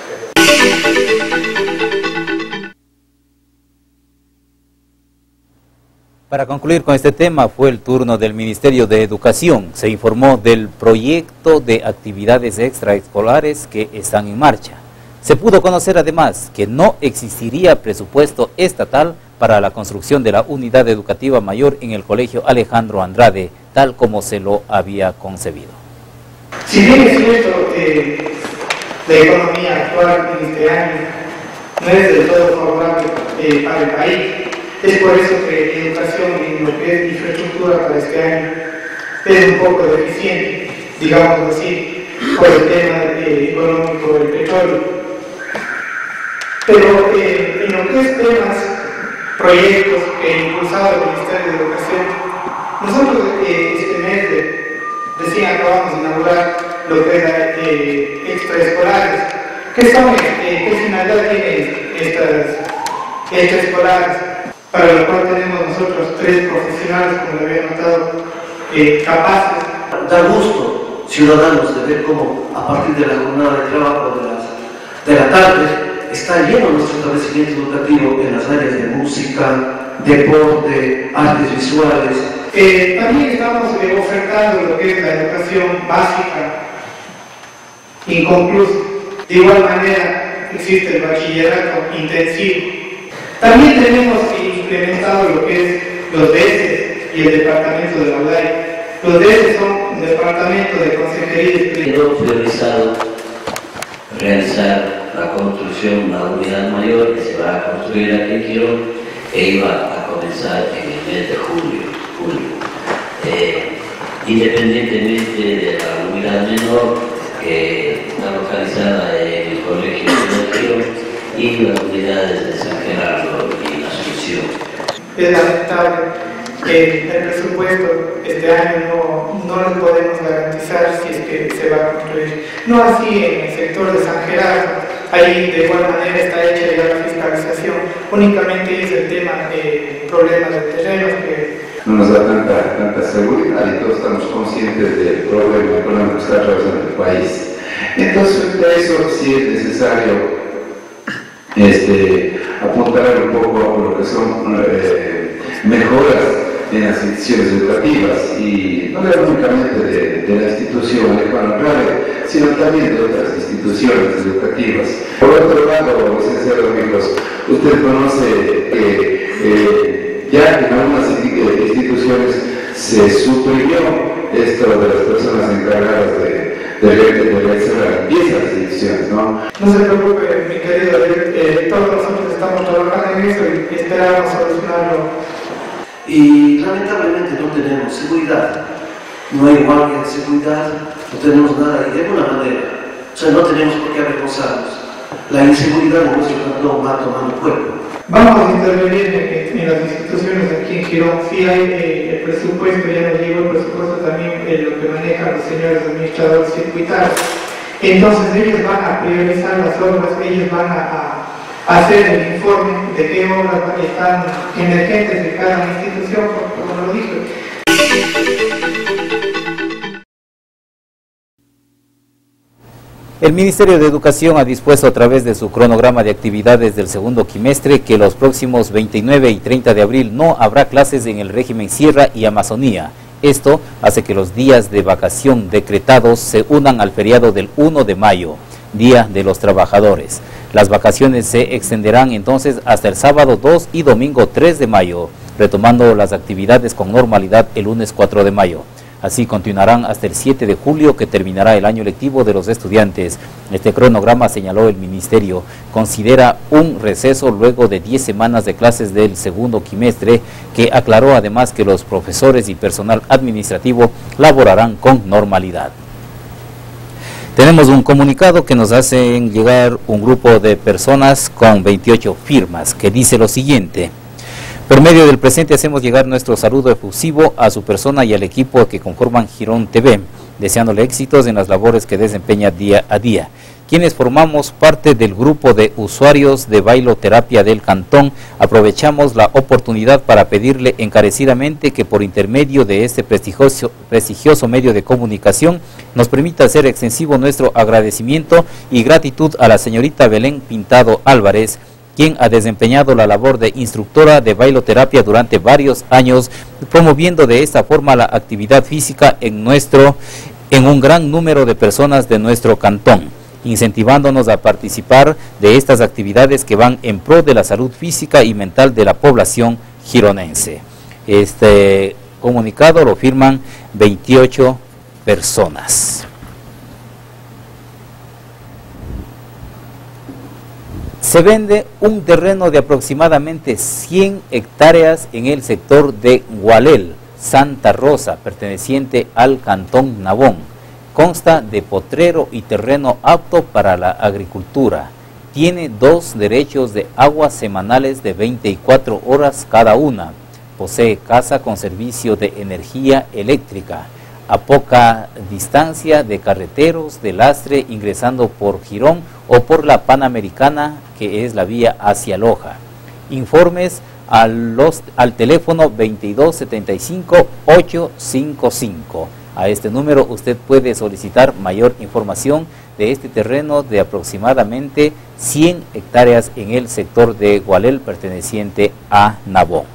Para concluir con este tema, fue el turno del Ministerio de Educación. Se informó del proyecto de actividades extraescolares que están en marcha. Se pudo conocer además que no existiría presupuesto estatal para la construcción de la unidad educativa mayor en el Colegio Alejandro Andrade, tal como se lo había concebido. Si bien es cierto que la economía actual en este año no es del todo favorable eh, para el país, es por eso que educación en lo que es infraestructura para este año es un poco deficiente, digamos así, por el tema eh, económico del petróleo. Pero eh, en lo que es temas, proyectos que impulsado el Ministerio de Educación, nosotros eh, tenemos acabamos de inaugurar lo que es eh, extraescolares. ¿Qué son? Eh, ¿Qué finalidad tienen estas extraescolares? Para lo cual tenemos nosotros tres profesionales, como lo había notado, eh, capaces. Da gusto, ciudadanos, de ver cómo a partir de la jornada de trabajo de, las, de la tarde está lleno nuestro establecimiento educativo en las áreas de música, deporte, artes visuales. Eh, también estamos eh, ofertando lo que es la educación básica inconclusa. De igual manera existe el bachillerato intensivo. También tenemos implementado lo que es los D E S y el departamento de la U D A I. Los D E S son un departamento de consejería. Quedó priorizado realizar la construcción de una unidad mayor que se va a construir aquí en Quirón e iba a comenzar en el mes de julio. julio. Eh, independientemente de la unidad menor que está localizada en el colegio de Quirón y las unidades de San Gerardo y la Asunción. Es lamentable que el presupuesto este año no, no le podemos garantizar si es que se va a construir. No así en el sector de San Gerardo, ahí de igual manera está hecha ya la fiscalización, únicamente es el tema de problemas de terrenos que no nos da tanta, tanta seguridad y todos estamos conscientes del problema económico que está atravesando el país. Entonces, frente a eso sí es necesario este, apuntar un poco a lo que son eh, mejoras en las instituciones educativas y no únicamente de, de la institución Alejandro Andrade, sino también de otras instituciones educativas. Por otro lado, licenciado amigos, usted conoce que eh, ya en algunas instituciones se suprimió esto de las personas encargadas de, de, de realizar la limpieza de las instituciones, ¿no? No se preocupe, mi querido David, eh, todos nosotros estamos trabajando en eso y esperamos solucionarlo. Y lamentablemente no tenemos seguridad, no hay guardia de seguridad, no tenemos nada y de alguna manera, o sea, no tenemos por qué avergonzarnos. La inseguridad en nuestro cantón va tomando cuerpo. Vamos a intervenir en, en las instituciones aquí en Quirón. Sí hay eh, el presupuesto, ya nos llegó el presupuesto también, eh, lo que manejan los señores administradores circuitarios. Entonces ellos van a priorizar las obras, ellos van a, a hacer el informe de qué obras están emergentes de cada institución, como lo dije. El Ministerio de Educación ha dispuesto a través de su cronograma de actividades del segundo quimestre que los próximos veintinueve y treinta de abril no habrá clases en el régimen Sierra y Amazonía. Esto hace que los días de vacación decretados se unan al feriado del uno de mayo, Día de los Trabajadores. Las vacaciones se extenderán entonces hasta el sábado dos y domingo tres de mayo, retomando las actividades con normalidad el lunes cuatro de mayo. Así continuarán hasta el siete de julio, que terminará el año lectivo de los estudiantes. Este cronograma, señaló el Ministerio, considera un receso luego de diez semanas de clases del segundo quimestre, que aclaró además que los profesores y personal administrativo laborarán con normalidad. Tenemos un comunicado que nos hacen llegar un grupo de personas con veintiocho firmas, que dice lo siguiente: por medio del presente hacemos llegar nuestro saludo efusivo a su persona y al equipo que conforman Girón T V, deseándole éxitos en las labores que desempeña día a día. Quienes formamos parte del grupo de usuarios de bailoterapia del Cantón, aprovechamos la oportunidad para pedirle encarecidamente que por intermedio de este prestigioso, prestigioso medio de comunicación nos permita hacer extensivo nuestro agradecimiento y gratitud a la señorita Belén Pintado Álvarez, quien ha desempeñado la labor de instructora de bailoterapia durante varios años, promoviendo de esta forma la actividad física en, nuestro, en un gran número de personas de nuestro cantón, incentivándonos a participar de estas actividades que van en pro de la salud física y mental de la población gironense. Este comunicado lo firman veintiocho personas. Se vende un terreno de aproximadamente cien hectáreas en el sector de Gualel, Santa Rosa, perteneciente al Cantón Nabón. Consta de potrero y terreno apto para la agricultura. Tiene dos derechos de agua semanales de veinticuatro horas cada una. Posee casa con servicio de energía eléctrica. a poca distancia de carreteros, de lastre, ingresando por Girón o por la Panamericana, que es la vía hacia Loja. Informes a los, al teléfono veintidós setenta y cinco, ochocientos cincuenta y cinco. A este número usted puede solicitar mayor información de este terreno de aproximadamente cien hectáreas en el sector de Gualel, perteneciente a Nabón.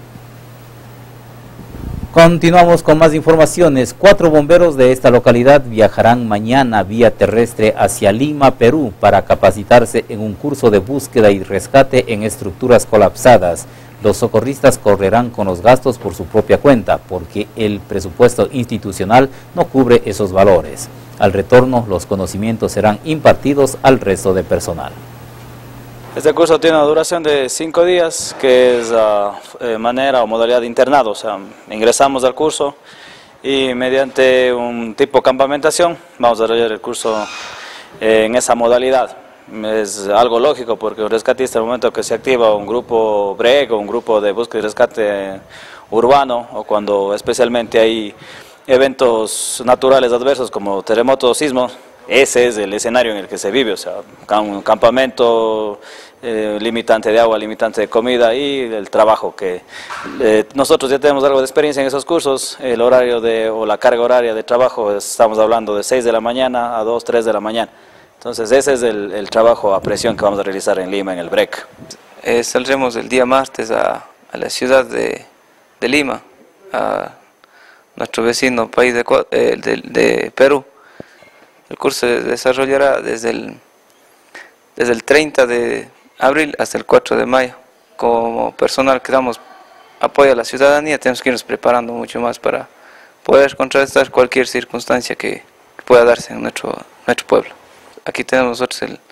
Continuamos con más informaciones. Cuatro bomberos de esta localidad viajarán mañana vía terrestre hacia Lima, Perú, para capacitarse en un curso de búsqueda y rescate en estructuras colapsadas. Los socorristas correrán con los gastos por su propia cuenta, porque el presupuesto institucional no cubre esos valores. Al retorno, los conocimientos serán impartidos al resto de personal. Este curso tiene una duración de cinco días, que es uh, eh, manera o modalidad de internado. O sea, ingresamos al curso y mediante un tipo de campamentación vamos a desarrollar el curso eh, en esa modalidad. Es algo lógico porque un rescatista, en el momento que se activa un grupo B R E C o un grupo de búsqueda y rescate urbano, o cuando especialmente hay eventos naturales adversos como terremotos o sismos, ese es el escenario en el que se vive. O sea, un campamento, eh, limitante de agua, limitante de comida y el trabajo que eh, nosotros ya tenemos algo de experiencia en esos cursos. El horario de, o la carga horaria de trabajo, estamos hablando de seis de la mañana a dos, tres de la mañana. Entonces ese es el, el trabajo a presión que vamos a realizar en Lima, en el B R E C. Eh, saldremos el día martes a, a la ciudad de, de Lima, a nuestro vecino país de, eh, de, de Perú. El curso se desarrollará desde el, desde el treinta de abril hasta el cuatro de mayo. Como personal que damos apoyo a la ciudadanía, tenemos que irnos preparando mucho más para poder contrarrestar cualquier circunstancia que, que pueda darse en nuestro, nuestro pueblo. Aquí tenemos nosotros el,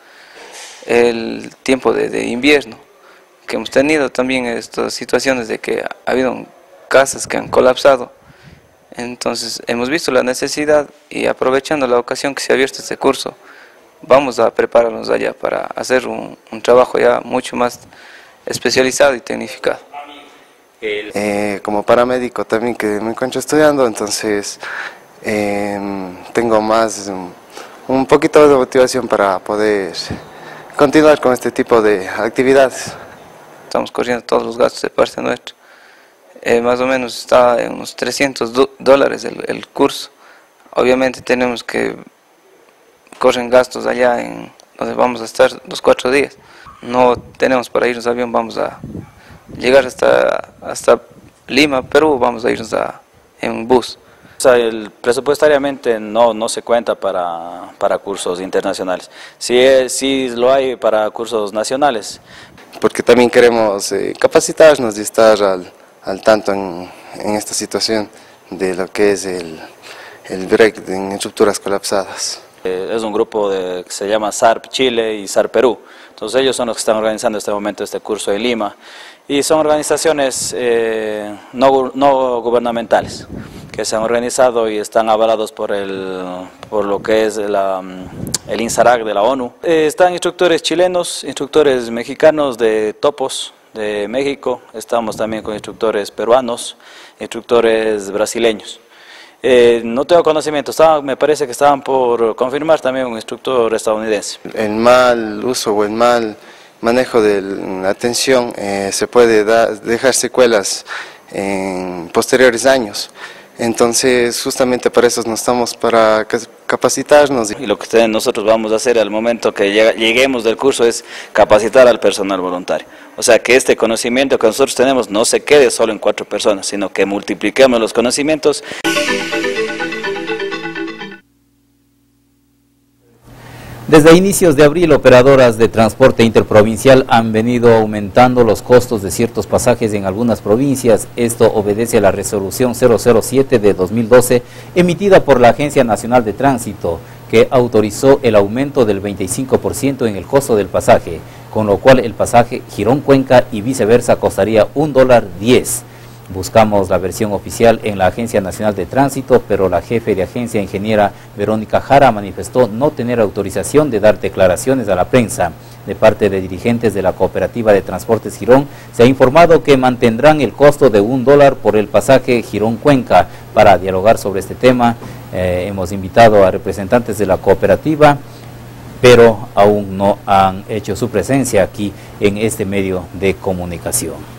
el tiempo de, de invierno, que hemos tenido también estas situaciones de que ha habido casas que han colapsado. Entonces hemos visto la necesidad y aprovechando la ocasión que se ha abierto este curso, vamos a prepararnos allá para hacer un, un trabajo ya mucho más especializado y tecnificado. Eh, como paramédico también que me encuentro estudiando, entonces eh, tengo más... un poquito de motivación para poder continuar con este tipo de actividades. Estamos corriendo todos los gastos de parte nuestra. Eh, más o menos está en unos trescientos dólares el, el curso. Obviamente tenemos que corren gastos allá en donde vamos a estar los cuatro días. No tenemos para irnos a avión, vamos a llegar hasta, hasta Lima, Perú, vamos a irnos a, en bus. O sea, el, presupuestariamente no, no se cuenta para, para cursos internacionales. Sí, es, sí lo hay para cursos nacionales. Porque también queremos eh, capacitarnos y estar al, al tanto en, en esta situación de lo que es el, el B R E C en estructuras colapsadas. Eh, es un grupo de, que se llama S A R P Chile y S A R P Perú. Entonces ellos son los que están organizando en este momento este curso en Lima. Y son organizaciones eh, no, no gubernamentales, que se han organizado y están avalados por, el, por lo que es la, el INSARAC de la ONU. Eh, están instructores chilenos, instructores mexicanos de Topos de México, estamos también con instructores peruanos, instructores brasileños. Eh, no tengo conocimiento, estaba, me parece que estaban por confirmar también un instructor estadounidense. El mal uso o el mal manejo de la atención eh, se puede da, dejar secuelas en posteriores años. Entonces, justamente para eso nos estamos, para capacitarnos. Y lo que nosotros vamos a hacer al momento que lleguemos del curso es capacitar al personal voluntario. O sea, que este conocimiento que nosotros tenemos no se quede solo en cuatro personas, sino que multipliquemos los conocimientos. Desde inicios de abril, operadoras de transporte interprovincial han venido aumentando los costos de ciertos pasajes en algunas provincias. Esto obedece a la resolución cero cero siete de dos mil doce emitida por la Agencia Nacional de Tránsito, que autorizó el aumento del veinticinco por ciento en el costo del pasaje, con lo cual el pasaje Girón-Cuenca y viceversa costaría un dólar diez. Buscamos la versión oficial en la Agencia Nacional de Tránsito, pero la jefe de agencia, ingeniera Verónica Jara, manifestó no tener autorización de dar declaraciones a la prensa. De parte de dirigentes de la Cooperativa de Transportes Girón, se ha informado que mantendrán el costo de un dólar por el pasaje Girón-Cuenca. Para dialogar sobre este tema, eh, hemos invitado a representantes de la cooperativa, pero aún no han hecho su presencia aquí en este medio de comunicación.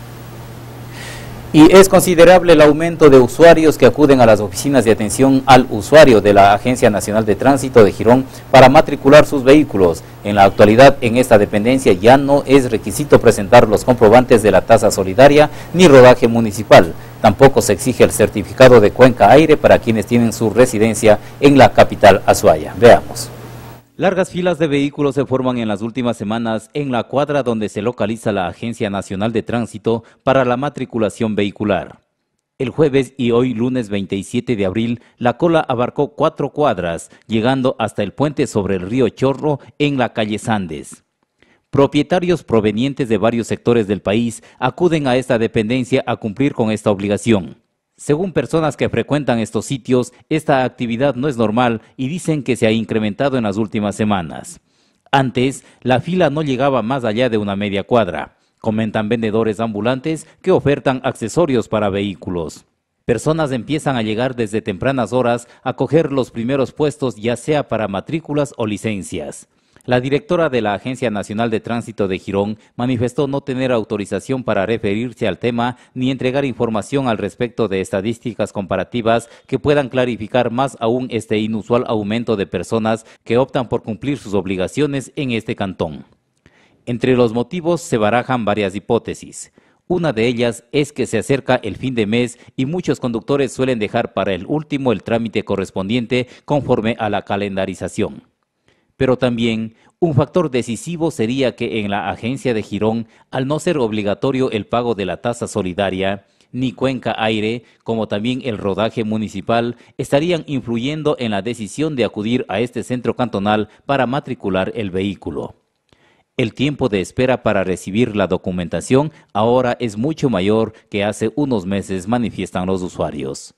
Y es considerable el aumento de usuarios que acuden a las oficinas de atención al usuario de la Agencia Nacional de Tránsito de Girón para matricular sus vehículos. En la actualidad, en esta dependencia ya no es requisito presentar los comprobantes de la tasa solidaria ni rodaje municipal. Tampoco se exige el certificado de Cuenca Aire para quienes tienen su residencia en la capital Azuaya. Veamos. Largas filas de vehículos se forman en las últimas semanas en la cuadra donde se localiza la Agencia Nacional de Tránsito para la matriculación vehicular. El jueves y hoy lunes veintisiete de abril, la cola abarcó cuatro cuadras, llegando hasta el puente sobre el río Chorro en la calle Sandes. Propietarios provenientes de varios sectores del país acuden a esta dependencia a cumplir con esta obligación. Según personas que frecuentan estos sitios, esta actividad no es normal y dicen que se ha incrementado en las últimas semanas. Antes, la fila no llegaba más allá de una media cuadra. Comentan vendedores ambulantes que ofertan accesorios para vehículos. Personas empiezan a llegar desde tempranas horas a coger los primeros puestos, ya sea para matrículas o licencias. La directora de la Agencia Nacional de Tránsito de Girón manifestó no tener autorización para referirse al tema ni entregar información al respecto de estadísticas comparativas que puedan clarificar más aún este inusual aumento de personas que optan por cumplir sus obligaciones en este cantón. Entre los motivos se barajan varias hipótesis. Una de ellas es que se acerca el fin de mes y muchos conductores suelen dejar para el último el trámite correspondiente conforme a la calendarización. Pero también un factor decisivo sería que en la agencia de Girón, al no ser obligatorio el pago de la tasa solidaria, ni Cuenca Aire, como también el rodaje municipal, estarían influyendo en la decisión de acudir a este centro cantonal para matricular el vehículo. El tiempo de espera para recibir la documentación ahora es mucho mayor que hace unos meses, manifiestan los usuarios.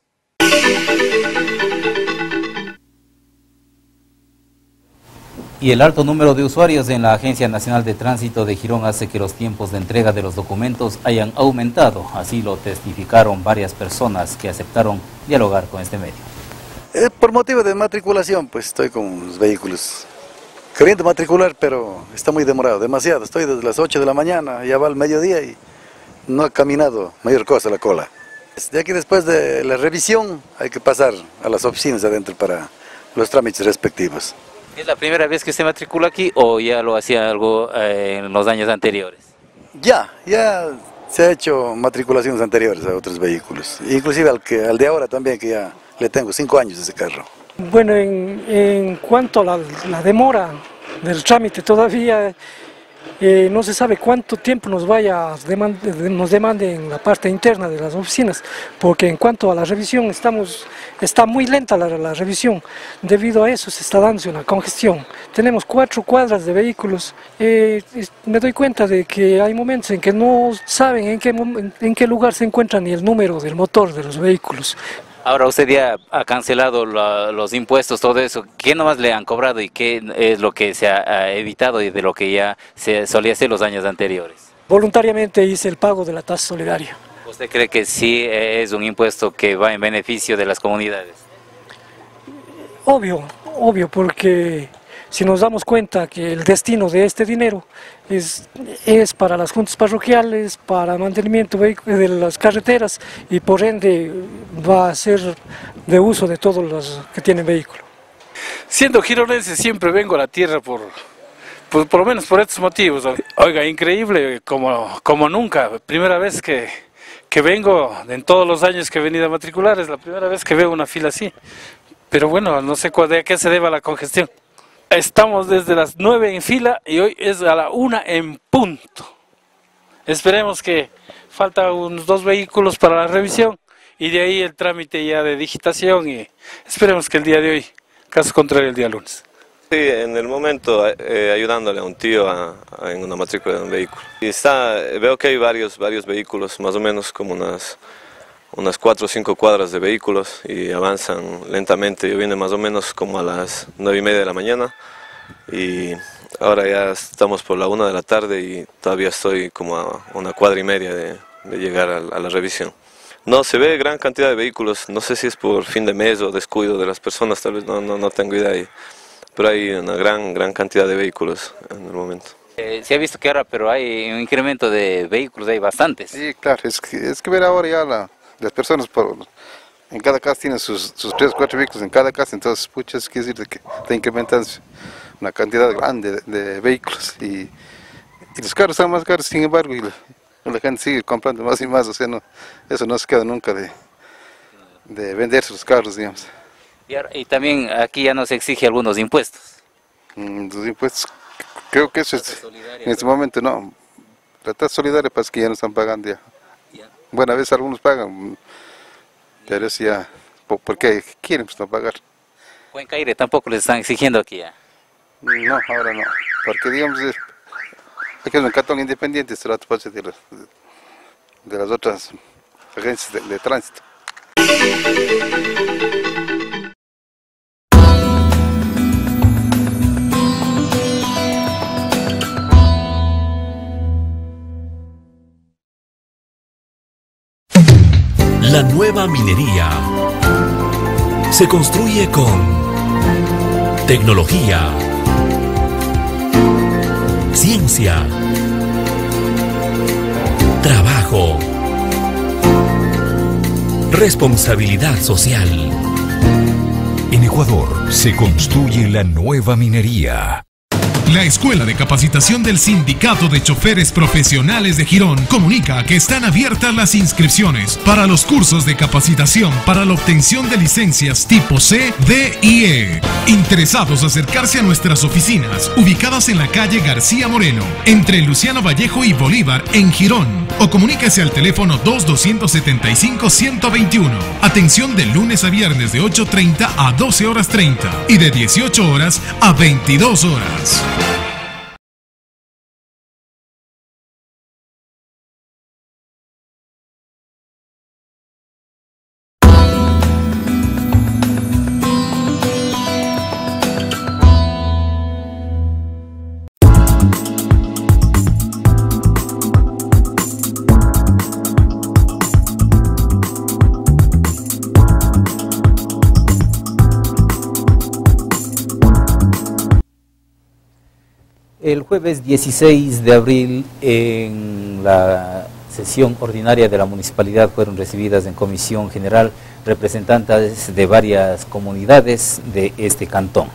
Y el alto número de usuarios en la Agencia Nacional de Tránsito de Girón hace que los tiempos de entrega de los documentos hayan aumentado. Así lo testificaron varias personas que aceptaron dialogar con este medio. Eh, por motivo de matriculación, pues estoy con los vehículos. Queriendo matricular, pero está muy demorado, demasiado. Estoy desde las ocho de la mañana, ya va al mediodía y no ha caminado mayor cosa la cola. De aquí después de la revisión hay que pasar a las oficinas adentro para los trámites respectivos. ¿Es la primera vez que se matricula aquí o ya lo hacía algo eh, en los años anteriores? Ya, ya se ha hecho matriculaciones anteriores a otros vehículos, inclusive al, que, al de ahora también, que ya le tengo cinco años ese carro. Bueno, en, en cuanto a la, la demora del trámite todavía eh, no se sabe cuánto tiempo nos vaya demand, nos demande en la parte interna de las oficinas, porque en cuanto a la revisión estamos está muy lenta la, la revisión. Debido a eso se está dando una congestión. Tenemos cuatro cuadras de vehículos. Eh, me doy cuenta de que hay momentos en que no saben en qué, en qué lugar se encuentra ni el número del motor de los vehículos. Ahora usted ya ha cancelado la, los impuestos, todo eso. ¿Qué nomás le han cobrado y qué es lo que se ha, ha evitado y de lo que ya se solía hacer los años anteriores? Voluntariamente hice el pago de la tasa solidaria. ¿Usted cree que sí es un impuesto que va en beneficio de las comunidades? Obvio, obvio, porque si nos damos cuenta que el destino de este dinero es, es para las juntas parroquiales, para mantenimiento de las carreteras y por ende va a ser de uso de todos los que tienen vehículo. Siendo gironense siempre vengo a la tierra por, por, por lo menos por estos motivos. Oiga, increíble como, como nunca, primera vez que, que vengo en todos los años que he venido a matricular, es la primera vez que veo una fila así. Pero bueno, no sé a qué se deba la congestión. Estamos desde las nueve en fila y hoy es a la una en punto. Esperemos que faltan unos dos vehículos para la revisión y de ahí el trámite ya de digitación y esperemos que el día de hoy, caso contrario el día lunes. Sí, en el momento eh, ayudándole a un tío a, a, en una matrícula de un vehículo. Y está, veo que hay varios, varios vehículos, más o menos como unas unas cuatro o cinco cuadras de vehículos y avanzan lentamente. Yo vine más o menos como a las nueve y media de la mañana y ahora ya estamos por la una de la tarde y todavía estoy como a una cuadra y media de, de llegar a, a la revisión. No, se ve gran cantidad de vehículos, no sé si es por fin de mes o descuido de las personas, tal vez no, no, no tengo idea, pero hay una gran, gran cantidad de vehículos en el momento. Eh, se ha visto que ahora, pero hay un incremento de vehículos, hay bastantes. Sí, claro, es que, es que ver ahora ya la, las personas por, en cada casa tienen sus, sus tres o cuatro vehículos en cada casa, entonces pucha, es quiere decir que está incrementando una cantidad grande de, de vehículos y, y los carros están más caros, sin embargo, y la, la gente sigue comprando más y más, o sea, no, eso no se queda nunca de, de venderse los carros, digamos. Y, ahora, y también aquí ya nos exige algunos impuestos. Mm, los impuestos, creo que eso es, en este momento no, la tasa solidaria pasa que ya no están pagando ya. Yeah. Bueno, a veces algunos pagan, pero eso ya, porque quieren pues no pagar. Cuencaire tampoco les están exigiendo aquí ya. No, ahora no, porque digamos, es, aquí es un cantón independiente, se trata de, de, de las otras agencias de, de tránsito. La nueva minería se construye con tecnología, ciencia, trabajo, responsabilidad social. En Ecuador se construye la nueva minería. La Escuela de Capacitación del Sindicato de Choferes Profesionales de Girón comunica que están abiertas las inscripciones para los cursos de capacitación para la obtención de licencias tipo C, D y E. Interesados acercarse a nuestras oficinas, ubicadas en la calle García Moreno, entre Luciano Vallejo y Bolívar, en Girón, o comuníquese al teléfono dos dos siete cinco, uno cero dos uno. Atención de lunes a viernes de ocho treinta a doce horas treinta y de dieciocho horas a veintidós horas. El jueves dieciséis de abril, en la sesión ordinaria de la municipalidad, fueron recibidas en comisión general representantes de varias comunidades de este cantón,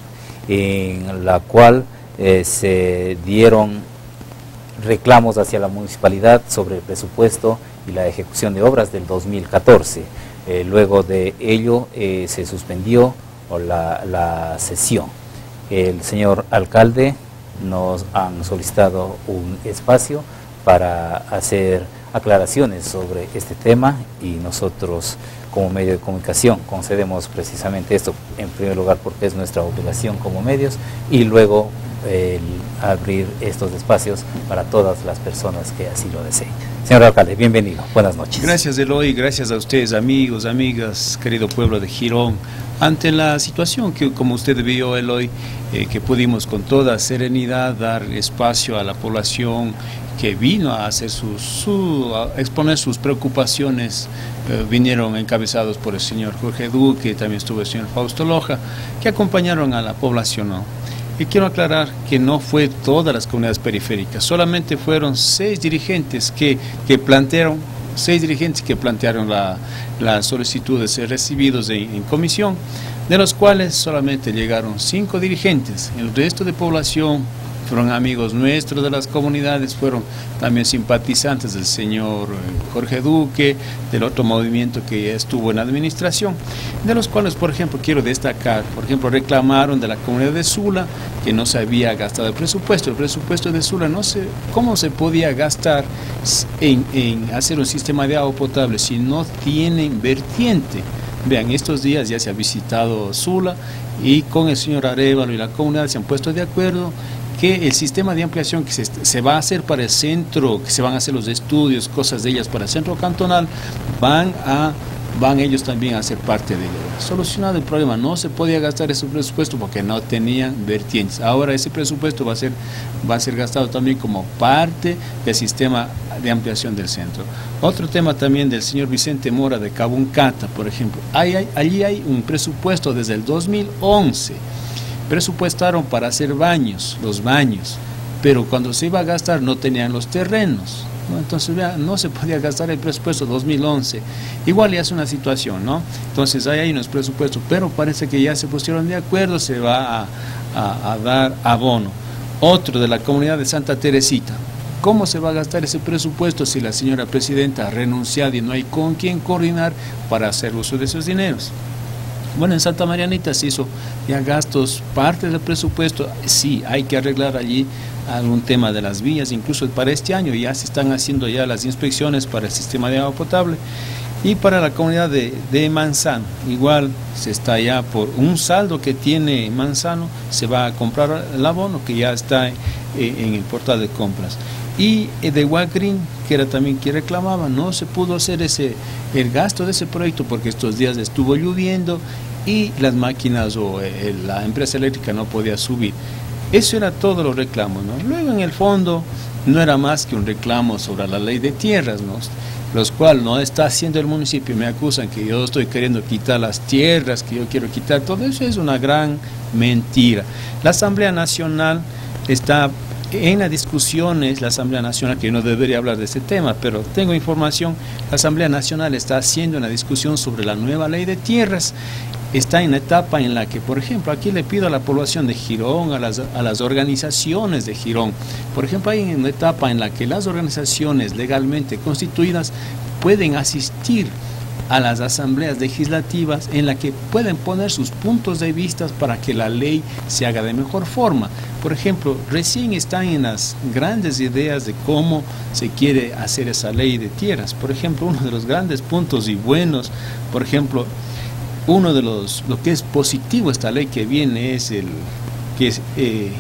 en la cual eh, se dieron reclamos hacia la municipalidad sobre el presupuesto y la ejecución de obras del dos mil catorce. Eh, luego de ello eh, se suspendió la, la sesión. El señor alcalde nos han solicitado un espacio para hacer aclaraciones sobre este tema y nosotros como medio de comunicación concedemos precisamente esto, en primer lugar porque es nuestra obligación como medios y luego el abrir estos espacios para todas las personas que así lo deseen. Señor alcalde, bienvenido, buenas noches. Gracias Eloy, gracias a ustedes amigos, amigas, querido pueblo de Girón. Ante la situación que, como usted vio Eloy, eh, que pudimos con toda serenidad dar espacio a la población que vino a hacer su, su a exponer sus preocupaciones, eh, vinieron encabezados por el señor Jorge Duque, también estuvo el señor Fausto Loja, que acompañaron a la población, ¿no? Y quiero aclarar que no fue todas las comunidades periféricas, solamente fueron seis dirigentes que, que plantearon, seis dirigentes que plantearon la, las solicitudes recibidos en, en comisión, de los cuales solamente llegaron cinco dirigentes. El resto de población fueron amigos nuestros de las comunidades, fueron también simpatizantes del señor Jorge Duque, del otro movimiento que ya estuvo en la administración, de los cuales, por ejemplo, quiero destacar, por ejemplo, reclamaron de la comunidad de Sula que no se había gastado el presupuesto. El presupuesto de Sula, no sé cómo se podía gastar en, en hacer un sistema de agua potable si no tienen vertiente. Vean, estos días ya se ha visitado Sula y con el señor Arévalo y la comunidad se han puesto de acuerdo que el sistema de ampliación que se, se va a hacer para el centro, que se van a hacer los estudios, cosas de ellas para el centro cantonal, van a van ellos también a ser parte de ello. Solucionado el problema, no se podía gastar ese presupuesto porque no tenían vertientes. Ahora ese presupuesto va a ser, va a ser gastado también como parte del sistema de ampliación del centro. Otro tema también del señor Vicente Mora de Cabuncata, por ejemplo. Hay, hay, allí hay un presupuesto desde el dos mil once. Presupuestaron para hacer baños, los baños, pero cuando se iba a gastar no tenían los terrenos. ¿no? Entonces, vea, no se podía gastar el presupuesto dos mil once. Igual ya es una situación, ¿no? Entonces, ahí hay unos presupuestos, pero parece que ya se pusieron de acuerdo, se va a, a, a dar abono. Otro de la comunidad de Santa Teresita. ¿Cómo se va a gastar ese presupuesto si la señora presidenta ha renunciado y no hay con quién coordinar para hacer uso de esos dineros? Bueno, en Santa Marianita se hizo ya gastos, parte del presupuesto, sí, hay que arreglar allí algún tema de las vías, incluso para este año ya se están haciendo ya las inspecciones para el sistema de agua potable. Y para la comunidad de, de Manzano, igual se está ya por un saldo que tiene Manzano, se va a comprar el abono que ya está eh, en el portal de compras. Y de Huacrín, que era también quien reclamaba, no se pudo hacer ese el gasto de ese proyecto porque estos días estuvo lloviendo y las máquinas o eh, la empresa eléctrica no podía subir. Eso era todos los reclamos, ¿no? Luego en el fondo no era más que un reclamo sobre la ley de tierras, ¿no? Los cuales no está haciendo el municipio. Me acusan que yo estoy queriendo quitar las tierras, que yo quiero quitar todo eso, es una gran mentira. La Asamblea Nacional está en las discusiones, la Asamblea Nacional, que yo no debería hablar de este tema, pero tengo información, la Asamblea Nacional está haciendo una discusión sobre la nueva ley de tierras. Está en la etapa en la que, por ejemplo, aquí le pido a la población de Girón, a las, a las organizaciones de Girón, por ejemplo, hay una etapa en la que las organizaciones legalmente constituidas pueden asistir a las asambleas legislativas en la que pueden poner sus puntos de vista para que la ley se haga de mejor forma. Por ejemplo, recién están en las grandes ideas de cómo se quiere hacer esa ley de tierras. Por ejemplo, uno de los grandes puntos y buenos, por ejemplo, uno de los, lo que es positivo esta ley que viene es el, que es, eh,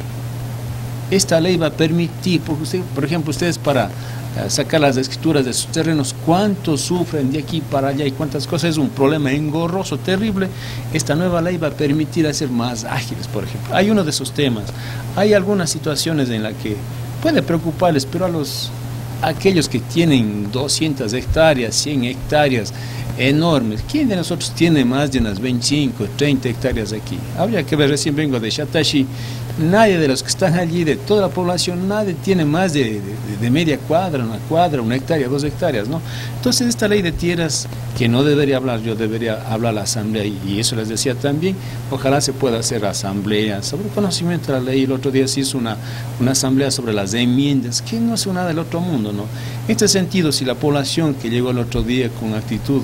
esta ley va a permitir, porque usted, por ejemplo, ustedes para sacar las escrituras de sus terrenos, cuánto sufren de aquí para allá y cuántas cosas, es un problema engorroso, terrible. Esta nueva ley va a permitir hacer más ágiles, por ejemplo. Hay uno de esos temas, hay algunas situaciones en las que puede preocuparles, pero a los aquellos que tienen doscientas hectáreas, cien hectáreas enormes, ¿quién de nosotros tiene más de unas veinticinco, treinta hectáreas aquí? Habría que ver, recién vengo de Xataxí, nadie de los que están allí, de toda la población, nadie tiene más de, de, de media cuadra, una cuadra, una hectárea, dos hectáreas, ¿no? Entonces esta ley de tierras, que no debería hablar yo, debería hablar la asamblea, y, y eso les decía también, ojalá se pueda hacer asamblea sobre conocimiento de la ley. El otro día se hizo una, una asamblea sobre las enmiendas, que no es nada del otro mundo, ¿no? En este sentido, si la población que llegó el otro día con actitud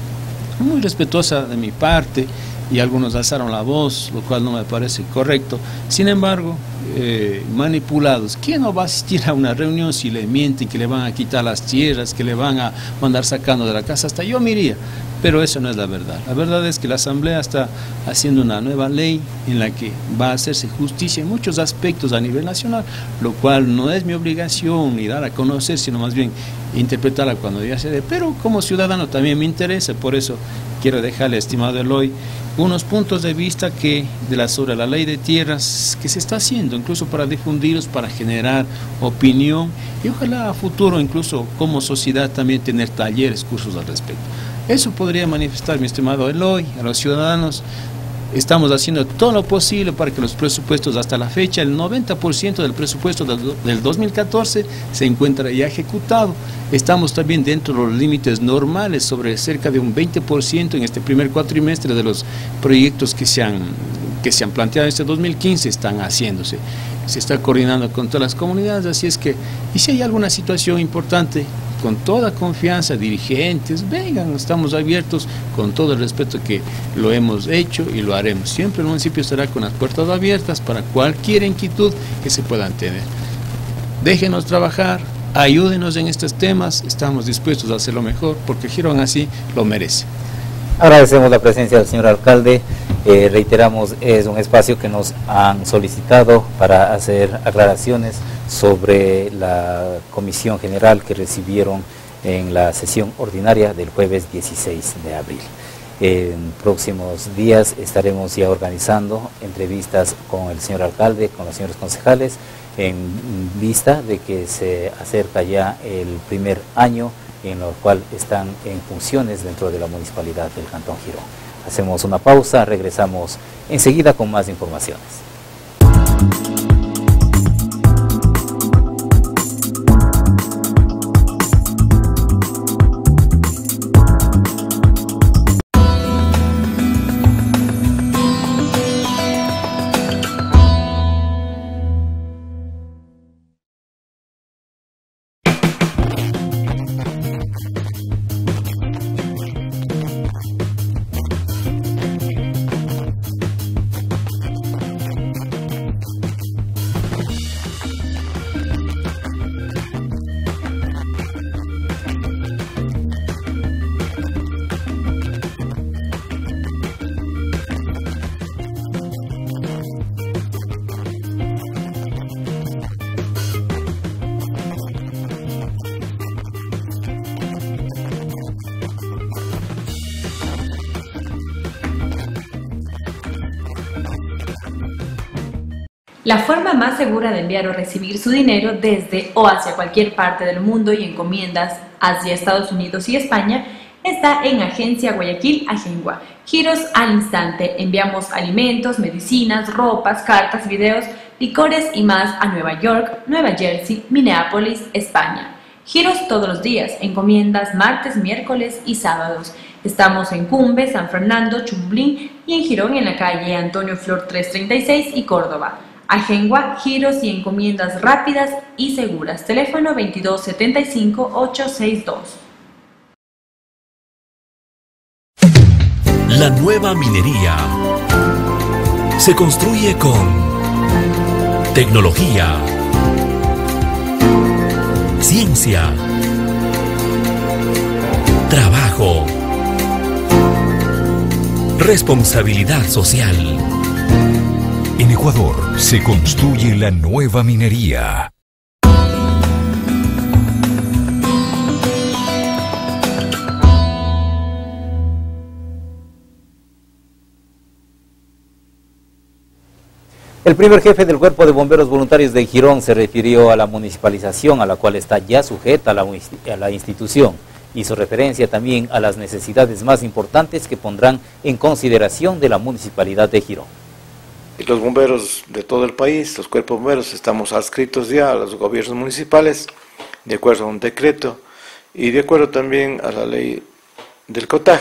muy respetuosa de mi parte, y algunos alzaron la voz, lo cual no me parece correcto, sin embargo, eh, manipulados, ¿quién no va a asistir a una reunión si le mienten que le van a quitar las tierras, que le van a mandar sacando de la casa? Hasta yo me iría, pero eso no es la verdad. La verdad es que la Asamblea está haciendo una nueva ley en la que va a hacerse justicia en muchos aspectos a nivel nacional, lo cual no es mi obligación ni dar a conocer, sino más bien interpretarla cuando ya se dé, pero como ciudadano también me interesa, por eso quiero dejarle, estimado Eloy, unos puntos de vista que de la, sobre la ley de tierras que se está haciendo, incluso para difundirlos, para generar opinión, y ojalá a futuro incluso como sociedad también tener talleres, cursos al respecto. Eso podría manifestar, mi estimado Eloy, a los ciudadanos. Estamos haciendo todo lo posible para que los presupuestos, hasta la fecha, el noventa por ciento del presupuesto del dos mil catorce se encuentra ya ejecutado. Estamos también dentro de los límites normales, sobre cerca de un veinte por ciento en este primer cuatrimestre de los proyectos que se han, que se han planteado en este dos mil quince están haciéndose. Se está coordinando con todas las comunidades, así es que, y si hay alguna situación importante, con toda confianza, dirigentes, vengan, estamos abiertos con todo el respeto que lo hemos hecho y lo haremos. Siempre el municipio estará con las puertas abiertas para cualquier inquietud que se puedan tener. Déjenos trabajar, ayúdenos en estos temas, estamos dispuestos a hacer lo mejor porque Girón así lo merece. Agradecemos la presencia del señor alcalde Eh, reiteramos, es un espacio que nos han solicitado para hacer aclaraciones sobre la comisión general que recibieron en la sesión ordinaria del jueves dieciséis de abril. En próximos días estaremos ya organizando entrevistas con el señor alcalde, con los señores concejales, en vista de que se acerca ya el primer año en el cual están en funciones dentro de la municipalidad del Cantón Girón. Hacemos una pausa, regresamos enseguida con más informaciones. La forma más segura de enviar o recibir su dinero desde o hacia cualquier parte del mundo y encomiendas hacia Estados Unidos y España está en Agencia Guayaquil Agengua. Giros al instante. Enviamos alimentos, medicinas, ropas, cartas, videos, licores y más a Nueva York, Nueva Jersey, Minneapolis, España. Giros todos los días. Encomiendas martes, miércoles y sábados. Estamos en Cumbe, San Fernando, Chumblín y en Girón en la calle Antonio Flor trescientos treinta y seis y Córdoba. Agengua, giros y encomiendas rápidas y seguras. Teléfono veintidós setenta y cinco, ochocientos sesenta y dos. La nueva minería se construye con tecnología, ciencia, trabajo, responsabilidad social. En Ecuador se construye la nueva minería. El primer jefe del Cuerpo de Bomberos Voluntarios de Girón se refirió a la municipalización a la cual está ya sujeta la, a la institución. Hizo referencia también a las necesidades más importantes que pondrán en consideración de la municipalidad de Girón. Los bomberos de todo el país, los cuerpos bomberos, estamos adscritos ya a los gobiernos municipales, de acuerdo a un decreto y de acuerdo también a la ley del COTAG.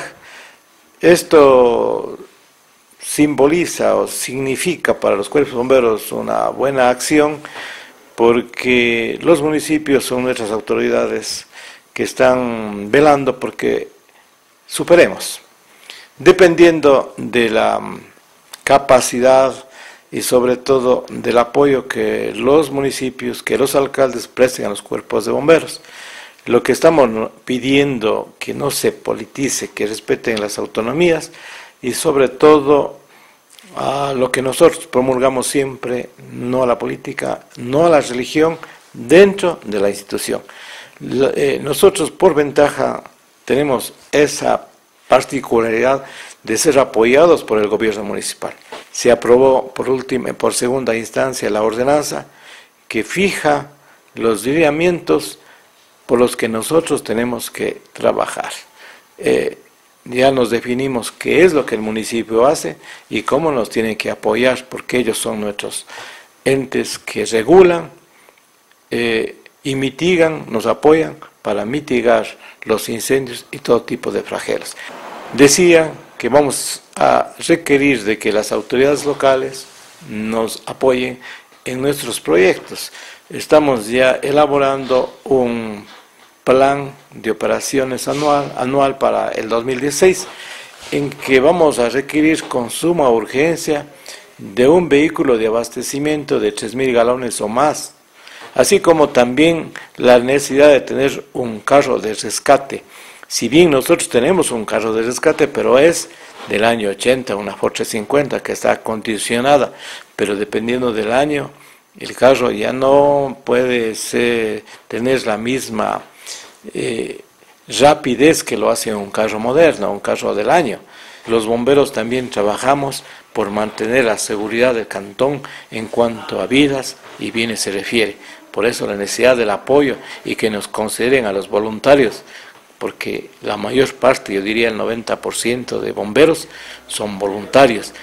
Esto simboliza o significa para los cuerpos bomberos una buena acción, porque los municipios son nuestras autoridades que están velando porque superemos, dependiendo de la capacidad y sobre todo del apoyo que los municipios, que los alcaldes presten a los cuerpos de bomberos. Lo que estamos pidiendo que no se politice, que respeten las autonomías y sobre todo a lo que nosotros promulgamos siempre, no a la política, no a la religión, dentro de la institución. Nosotros por ventaja tenemos esa particularidad de ser apoyados por el gobierno municipal. Se aprobó por última, por segunda instancia la ordenanza que fija los lineamientos por los que nosotros tenemos que trabajar. Eh, ya nos definimos qué es lo que el municipio hace y cómo nos tienen que apoyar, porque ellos son nuestros entes que regulan eh, y mitigan, nos apoyan para mitigar los incendios y todo tipo de flagelos. Decía que vamos a requerir de que las autoridades locales nos apoyen en nuestros proyectos. Estamos ya elaborando un plan de operaciones anual, anual para el dos mil dieciséis, en que vamos a requerir con suma urgencia de un vehículo de abastecimiento de tres mil galones o más, así como también la necesidad de tener un carro de rescate. Si bien nosotros tenemos un carro de rescate, pero es del año ochenta, una Ford trescientos cincuenta que está acondicionada, pero dependiendo del año, el carro ya no puede ser, tener la misma eh, rapidez que lo hace un carro moderno, un carro del año. Los bomberos también trabajamos por mantener la seguridad del cantón en cuanto a vidas y bienes se refiere. Por eso la necesidad del apoyo y que nos consideren a los voluntarios, porque la mayor parte, yo diría el noventa por ciento de bomberos son voluntarios.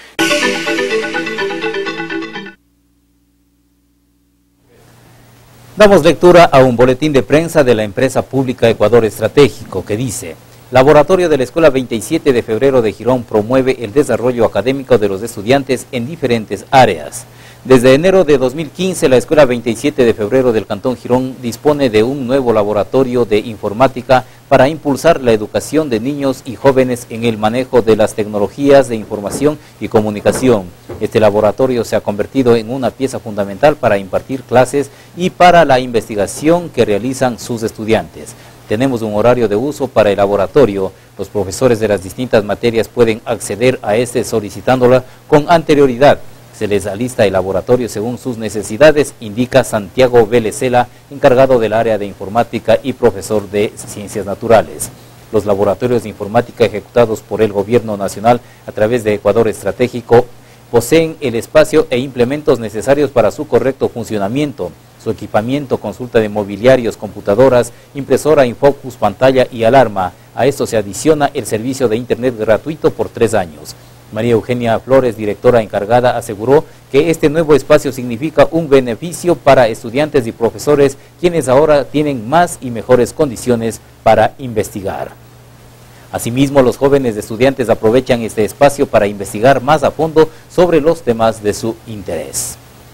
Damos lectura a un boletín de prensa de la empresa pública Ecuador Estratégico que dice: Laboratorio de la Escuela veintisiete de febrero de Girón promueve el desarrollo académico de los estudiantes en diferentes áreas. Desde enero de dos mil quince, la Escuela veintisiete de febrero del Cantón Girón dispone de un nuevo laboratorio de informática para impulsar la educación de niños y jóvenes en el manejo de las tecnologías de información y comunicación. Este laboratorio se ha convertido en una pieza fundamental para impartir clases y para la investigación que realizan sus estudiantes. Tenemos un horario de uso para el laboratorio. Los profesores de las distintas materias pueden acceder a este solicitándola con anterioridad. Se les alista el laboratorio según sus necesidades, indica Santiago Velecela, encargado del área de informática y profesor de ciencias naturales. Los laboratorios de informática ejecutados por el Gobierno Nacional a través de Ecuador Estratégico poseen el espacio e implementos necesarios para su correcto funcionamiento. Su equipamiento, consulta de mobiliarios, computadoras, impresora, infocus, pantalla y alarma. A esto se adiciona el servicio de Internet gratuito por tres años. María Eugenia Flores, directora encargada, aseguró que este nuevo espacio significa un beneficio para estudiantes y profesores, quienes ahora tienen más y mejores condiciones para investigar. Asimismo, los jóvenes estudiantes aprovechan este espacio para investigar más a fondo sobre los temas de su interés.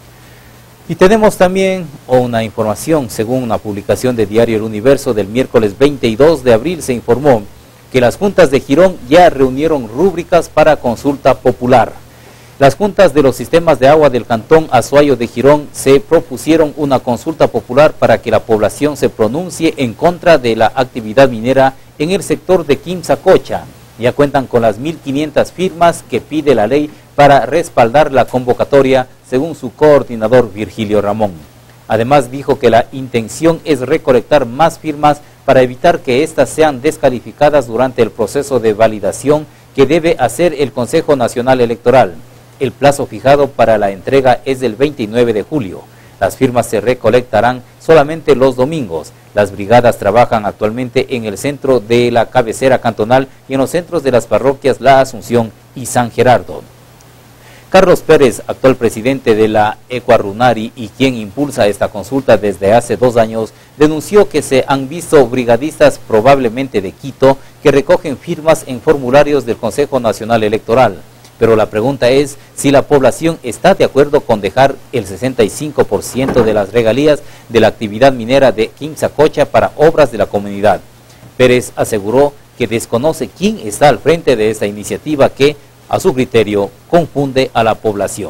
Y tenemos también una información, según una publicación de Diario El Universo del miércoles veintidós de abril, se informó que las juntas de Girón ya reunieron rúbricas para consulta popular. Las juntas de los sistemas de agua del Cantón Azuayo de Girón se propusieron una consulta popular para que la población se pronuncie en contra de la actividad minera en el sector de Quimsacocha. Ya cuentan con las mil quinientas firmas que pide la ley para respaldar la convocatoria, según su coordinador Virgilio Ramón. Además, dijo que la intención es recolectar más firmas para evitar que éstas sean descalificadas durante el proceso de validación que debe hacer el Consejo Nacional Electoral. El plazo fijado para la entrega es del veintinueve de julio. Las firmas se recolectarán solamente los domingos. Las brigadas trabajan actualmente en el centro de la cabecera cantonal y en los centros de las parroquias La Asunción y San Gerardo. Carlos Pérez, actual presidente de la Ecuarunari y quien impulsa esta consulta desde hace dos años, denunció que se han visto brigadistas, probablemente de Quito, que recogen firmas en formularios del Consejo Nacional Electoral. Pero la pregunta es si la población está de acuerdo con dejar el sesenta y cinco por ciento de las regalías de la actividad minera de Quimsacocha para obras de la comunidad. Pérez aseguró que desconoce quién está al frente de esta iniciativa que, a su criterio, confunde a la población.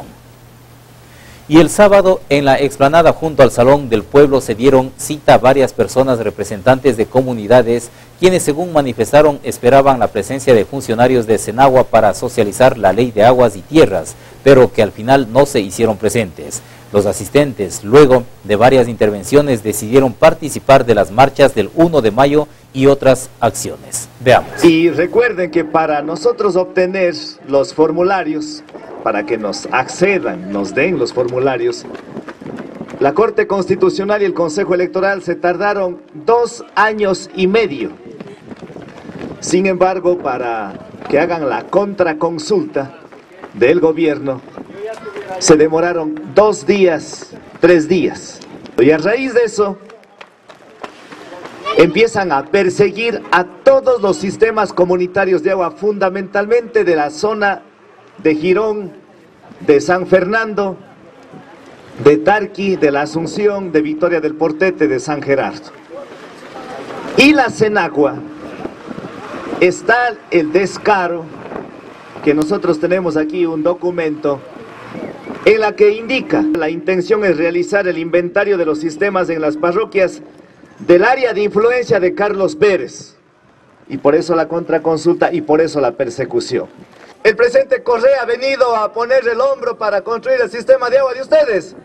Y el sábado, en la explanada junto al Salón del Pueblo, se dieron cita varias personas representantes de comunidades, quienes, según manifestaron, esperaban la presencia de funcionarios de Senagua para socializar la ley de aguas y tierras, pero que al final no se hicieron presentes. Los asistentes, luego de varias intervenciones, decidieron participar de las marchas del uno de mayo y otras acciones. Veamos. Y recuerden que para nosotros obtener los formularios, para que nos accedan, nos den los formularios, la Corte Constitucional y el Consejo Electoral se tardaron dos años y medio. Sin embargo, para que hagan la contraconsulta del gobierno, se demoraron dos días, tres días. Y a raíz de eso, empiezan a perseguir a todos los sistemas comunitarios de agua, fundamentalmente de la zona de Girón, de San Fernando, de Tarqui, de la Asunción, de Victoria del Portete, de San Gerardo. Y la Senagua, está el descaro, que nosotros tenemos aquí un documento, en la que indica la intención es realizar el inventario de los sistemas en las parroquias del área de influencia de Carlos Pérez. y por eso la contraconsulta y por eso la persecución. ¿El presidente Correa ha venido a poner el hombro para construir el sistema de agua de ustedes?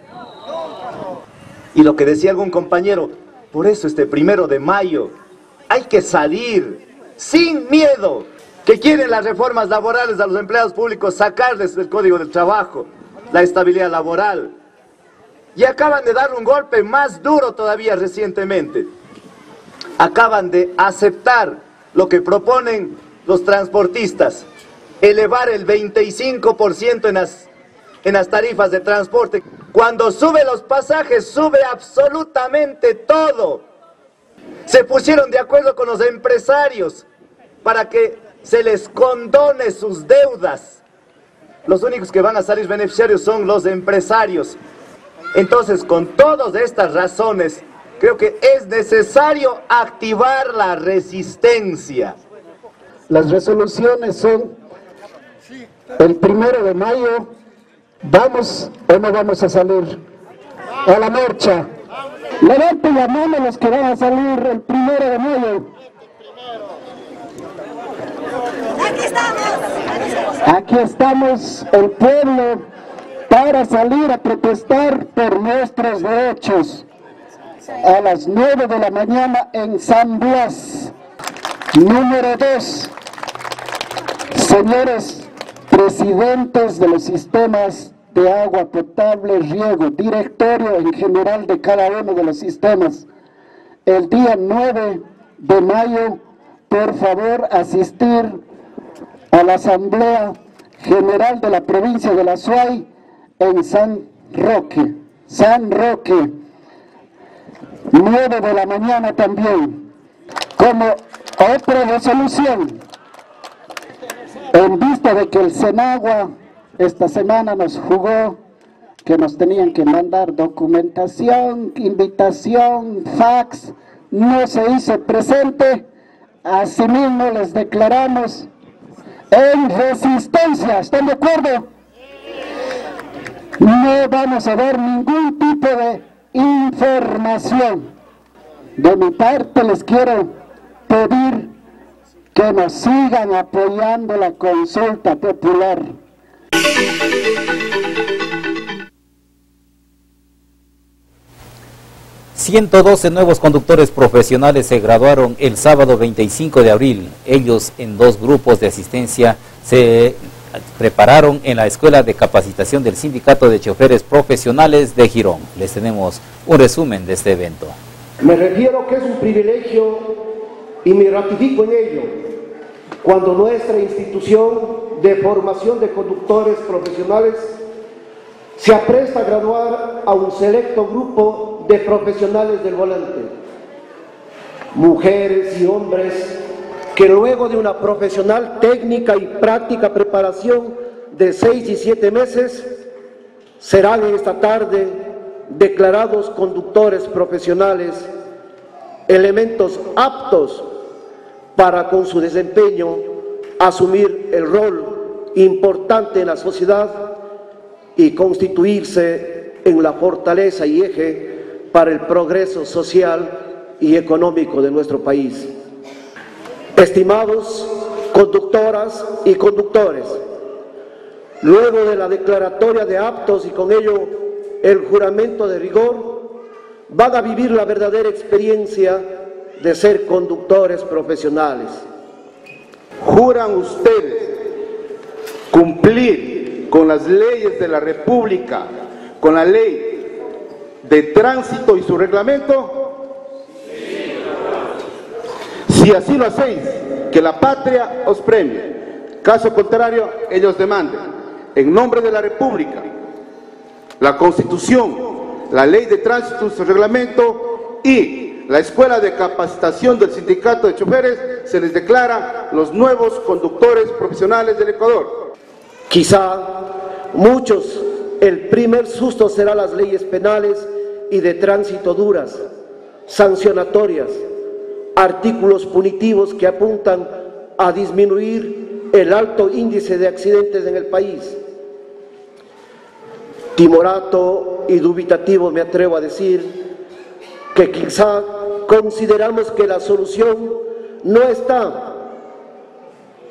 Y lo que decía algún compañero, por eso este primero de mayo hay que salir sin miedo. Que quieren las reformas laborales a los empleados públicos, sacarles el Código del Trabajo, la estabilidad laboral. Y acaban de dar un golpe más duro todavía recientemente. Acaban de aceptar lo que proponen los transportistas, elevar el veinticinco por ciento en las, en las tarifas de transporte. Cuando suben los pasajes, sube absolutamente todo. Se pusieron de acuerdo con los empresarios para que se les condone sus deudas. Los únicos que van a salir beneficiarios son los empresarios. Entonces, con todas estas razones, creo que es necesario activar la resistencia. Las resoluciones son: el primero de mayo, ¿vamos o no vamos a salir a la marcha? Levanten la mano los que van a salir el primero de mayo. Aquí estamos. Aquí estamos, el pueblo, para salir a protestar por nuestros derechos. A las nueve de la mañana en San Blas. Número dos. Señores presidentes de los sistemas de agua potable, riego, directorio en general de cada uno de los sistemas, el día nueve de mayo, por favor, asistir a la Asamblea General de la provincia de la Suay en San Roque. San Roque, nueve de la mañana también. Como otra resolución, en vista de que el Senagua esta semana nos jugó que nos tenían que mandar documentación, invitación, fax, no se hizo presente, asimismo les declaramos en resistencia. ¿Están de acuerdo? No vamos a dar ningún tipo de información. De mi parte les quiero pedir que nos sigan apoyando la consulta popular. ciento doce nuevos conductores profesionales se graduaron el sábado veinticinco de abril. Ellos, en dos grupos de asistencia, se prepararon en la Escuela de Capacitación del Sindicato de Choferes Profesionales de Girón. Les tenemos un resumen de este evento. Me refiero que es un privilegio y me ratifico en ello cuando nuestra institución de formación de conductores profesionales se apresta a graduar a un selecto grupo de profesionales del volante, mujeres y hombres que luego de una profesional técnica y práctica preparación de seis y siete meses serán en esta tarde declarados conductores profesionales, elementos aptos para con su desempeño asumir el rol importante en la sociedad y constituirse en la fortaleza y eje para el progreso social y económico de nuestro país. Estimados conductoras y conductores, luego de la declaratoria de aptos y con ello el juramento de rigor, van a vivir la verdadera experiencia de ser conductores profesionales. ¿Juran ustedes cumplir con las leyes de la República, con la ley de tránsito y su reglamento? Sí. Si así lo hacéis, que la patria os premie. Caso contrario, ellos demanden, en nombre de la República, la Constitución, la ley de tránsito y su reglamento y la Escuela de Capacitación del Sindicato de Choferes, se les declara los nuevos conductores profesionales del Ecuador. Quizá muchos, el primer susto será las leyes penales y de tránsito duras, sancionatorias, artículos punitivos que apuntan a disminuir el alto índice de accidentes en el país. Timorato y dubitativo me atrevo a decir que quizá consideramos que la solución no está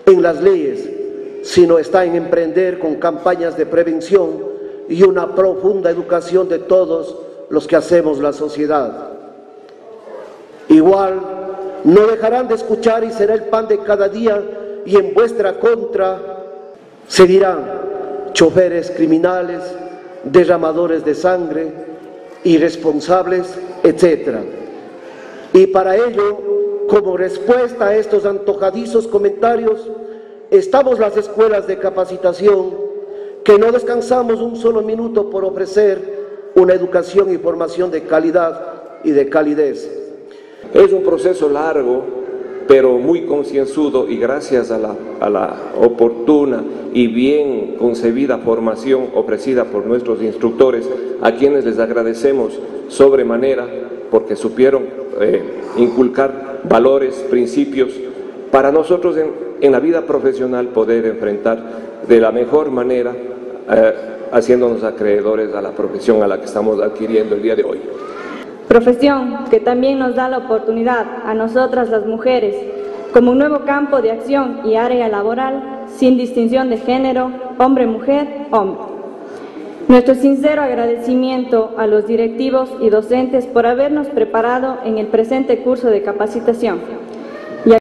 en las leyes, sino está en emprender con campañas de prevención y una profunda educación de todos los que hacemos la sociedad. Igual, no dejarán de escuchar y será el pan de cada día, y en vuestra contra seguirán choferes criminales, derramadores de sangre, irresponsables, etcétera. Y para ello, como respuesta a estos antojadizos comentarios, estamos las escuelas de capacitación, que no descansamos un solo minuto por ofrecer una educación y formación de calidad y de calidez. Es un proceso largo, pero muy concienzudo, y gracias a la, a la oportuna y bien concebida formación ofrecida por nuestros instructores, a quienes les agradecemos sobremanera porque supieron eh, inculcar valores, principios, para nosotros en, en la vida profesional poder enfrentar de la mejor manera, eh, haciéndonos acreedores a la profesión a la que estamos adquiriendo el día de hoy. Profesión que también nos da la oportunidad a nosotras las mujeres como un nuevo campo de acción y área laboral sin distinción de género, hombre, mujer, hombre. Nuestro sincero agradecimiento a los directivos y docentes por habernos preparado en el presente curso de capacitación. Y a...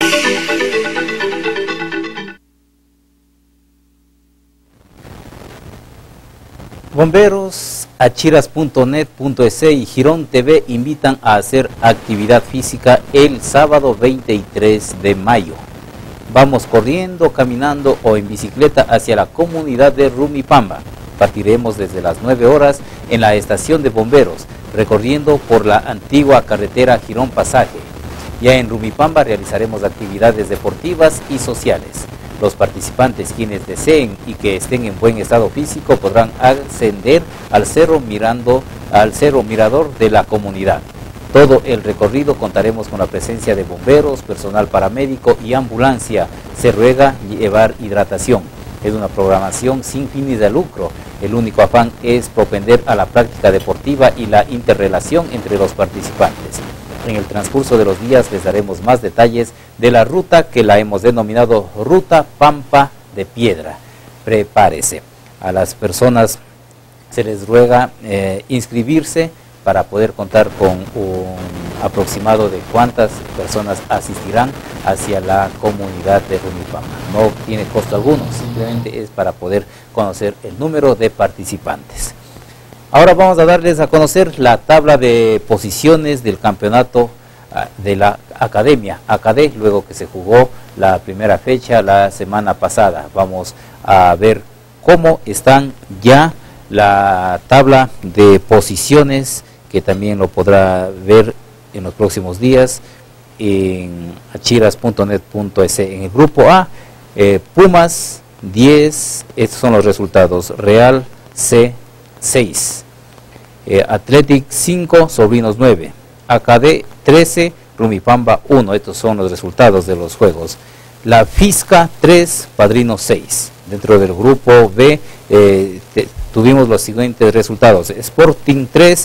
Bomberos, achiras punto net punto es y Girón T V invitan a hacer actividad física el sábado veintitrés de mayo. Vamos corriendo, caminando o en bicicleta hacia la comunidad de Rumipamba. Partiremos desde las nueve horas en la estación de bomberos, recorriendo por la antigua carretera Girón Pasaje. Ya en Rumipamba realizaremos actividades deportivas y sociales. Los participantes quienes deseen y que estén en buen estado físico podrán ascender al cerro mirando al cerro mirador de la comunidad. Todo el recorrido contaremos con la presencia de bomberos, personal paramédico y ambulancia. Se ruega llevar hidratación. Es una programación sin fines de lucro. El único afán es propender a la práctica deportiva y la interrelación entre los participantes. En el transcurso de los días les daremos más detalles de la ruta que la hemos denominado Ruta Pampa de Piedra. Prepárese. A las personas se les ruega eh, inscribirse para poder contar con un aproximado de cuántas personas asistirán hacia la comunidad de Rumipamba. No tiene costo alguno, simplemente es para poder conocer el número de participantes. Ahora vamos a darles a conocer la tabla de posiciones del campeonato de la Academia, Acadé, luego que se jugó la primera fecha la semana pasada. Vamos a ver cómo están ya la tabla de posiciones, que también lo podrá ver en los próximos días en achiras punto net punto es. En el grupo A, eh, Pumas diez, estos son los resultados. Real C seis, eh, Athletic cinco, Sobrinos nueve, A K D trece, Rumipamba uno, estos son los resultados de los juegos. La Fisca tres, Padrino seis. Dentro del grupo B eh, te, tuvimos los siguientes resultados. Sporting tres,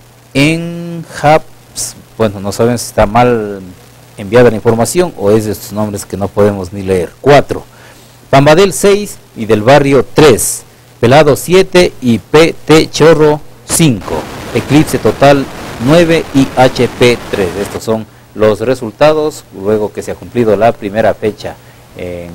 en Haps, bueno, no sabemos si está mal enviada la información o es de estos nombres que no podemos ni leer. cuatro, Pambadel seis y del Barrio tres, Pelado siete y P T Chorro cinco, Eclipse Total nueve y H P tres. Estos son los resultados luego que se ha cumplido la primera fecha en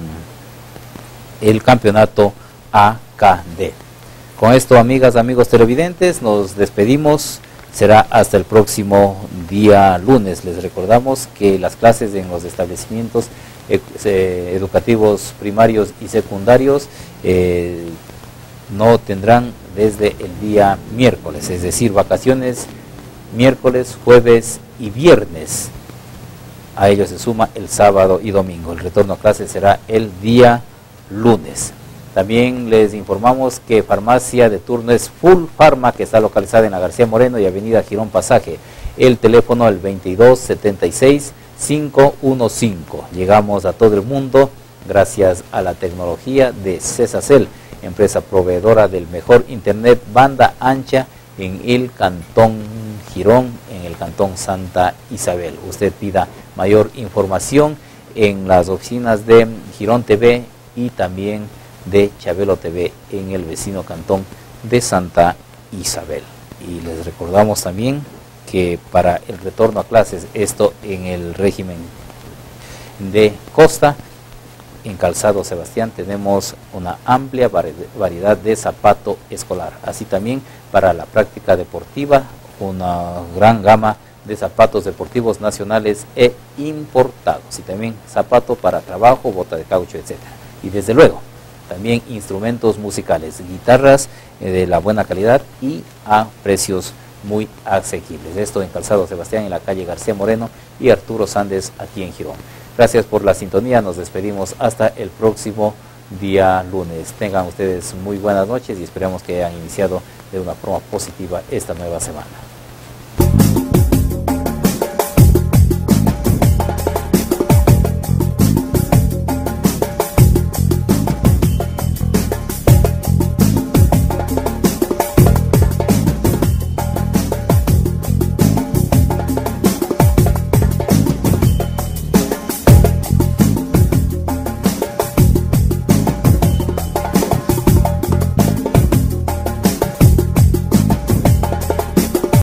el campeonato A K D. Con esto, amigas, amigos televidentes, nos despedimos. Será hasta el próximo día lunes. Les recordamos que las clases en los establecimientos eh, educativos primarios y secundarios eh, no tendrán desde el día miércoles, es decir, vacaciones miércoles, jueves y viernes. A ello se suma el sábado y domingo. El retorno a clases será el día lunes. También les informamos que farmacia de turno es Full Pharma, que está localizada en la García Moreno y avenida Girón Pasaje. El teléfono el veintidós setenta y seis quinientos quince. Llegamos a todo el mundo gracias a la tecnología de Cesacel, empresa proveedora del mejor internet banda ancha en el Cantón Girón, en el Cantón Santa Isabel. Usted pida mayor información en las oficinas de Girón T V y también de Chabelo T V en el vecino cantón de Santa Isabel. Y les recordamos también que para el retorno a clases, esto en el régimen de costa, en Calzado Sebastián tenemos una amplia variedad de zapato escolar, así también para la práctica deportiva, una gran gama de zapatos deportivos nacionales e importados, y también zapato para trabajo, bota de caucho, etcétera. Y desde luego, también instrumentos musicales, guitarras eh, de la buena calidad y a precios muy asequibles. Esto en Calzado Sebastián, en la calle García Moreno y Arturo Sández, aquí en Girón. Gracias por la sintonía, nos despedimos hasta el próximo día lunes. Tengan ustedes muy buenas noches y esperamos que hayan iniciado de una forma positiva esta nueva semana.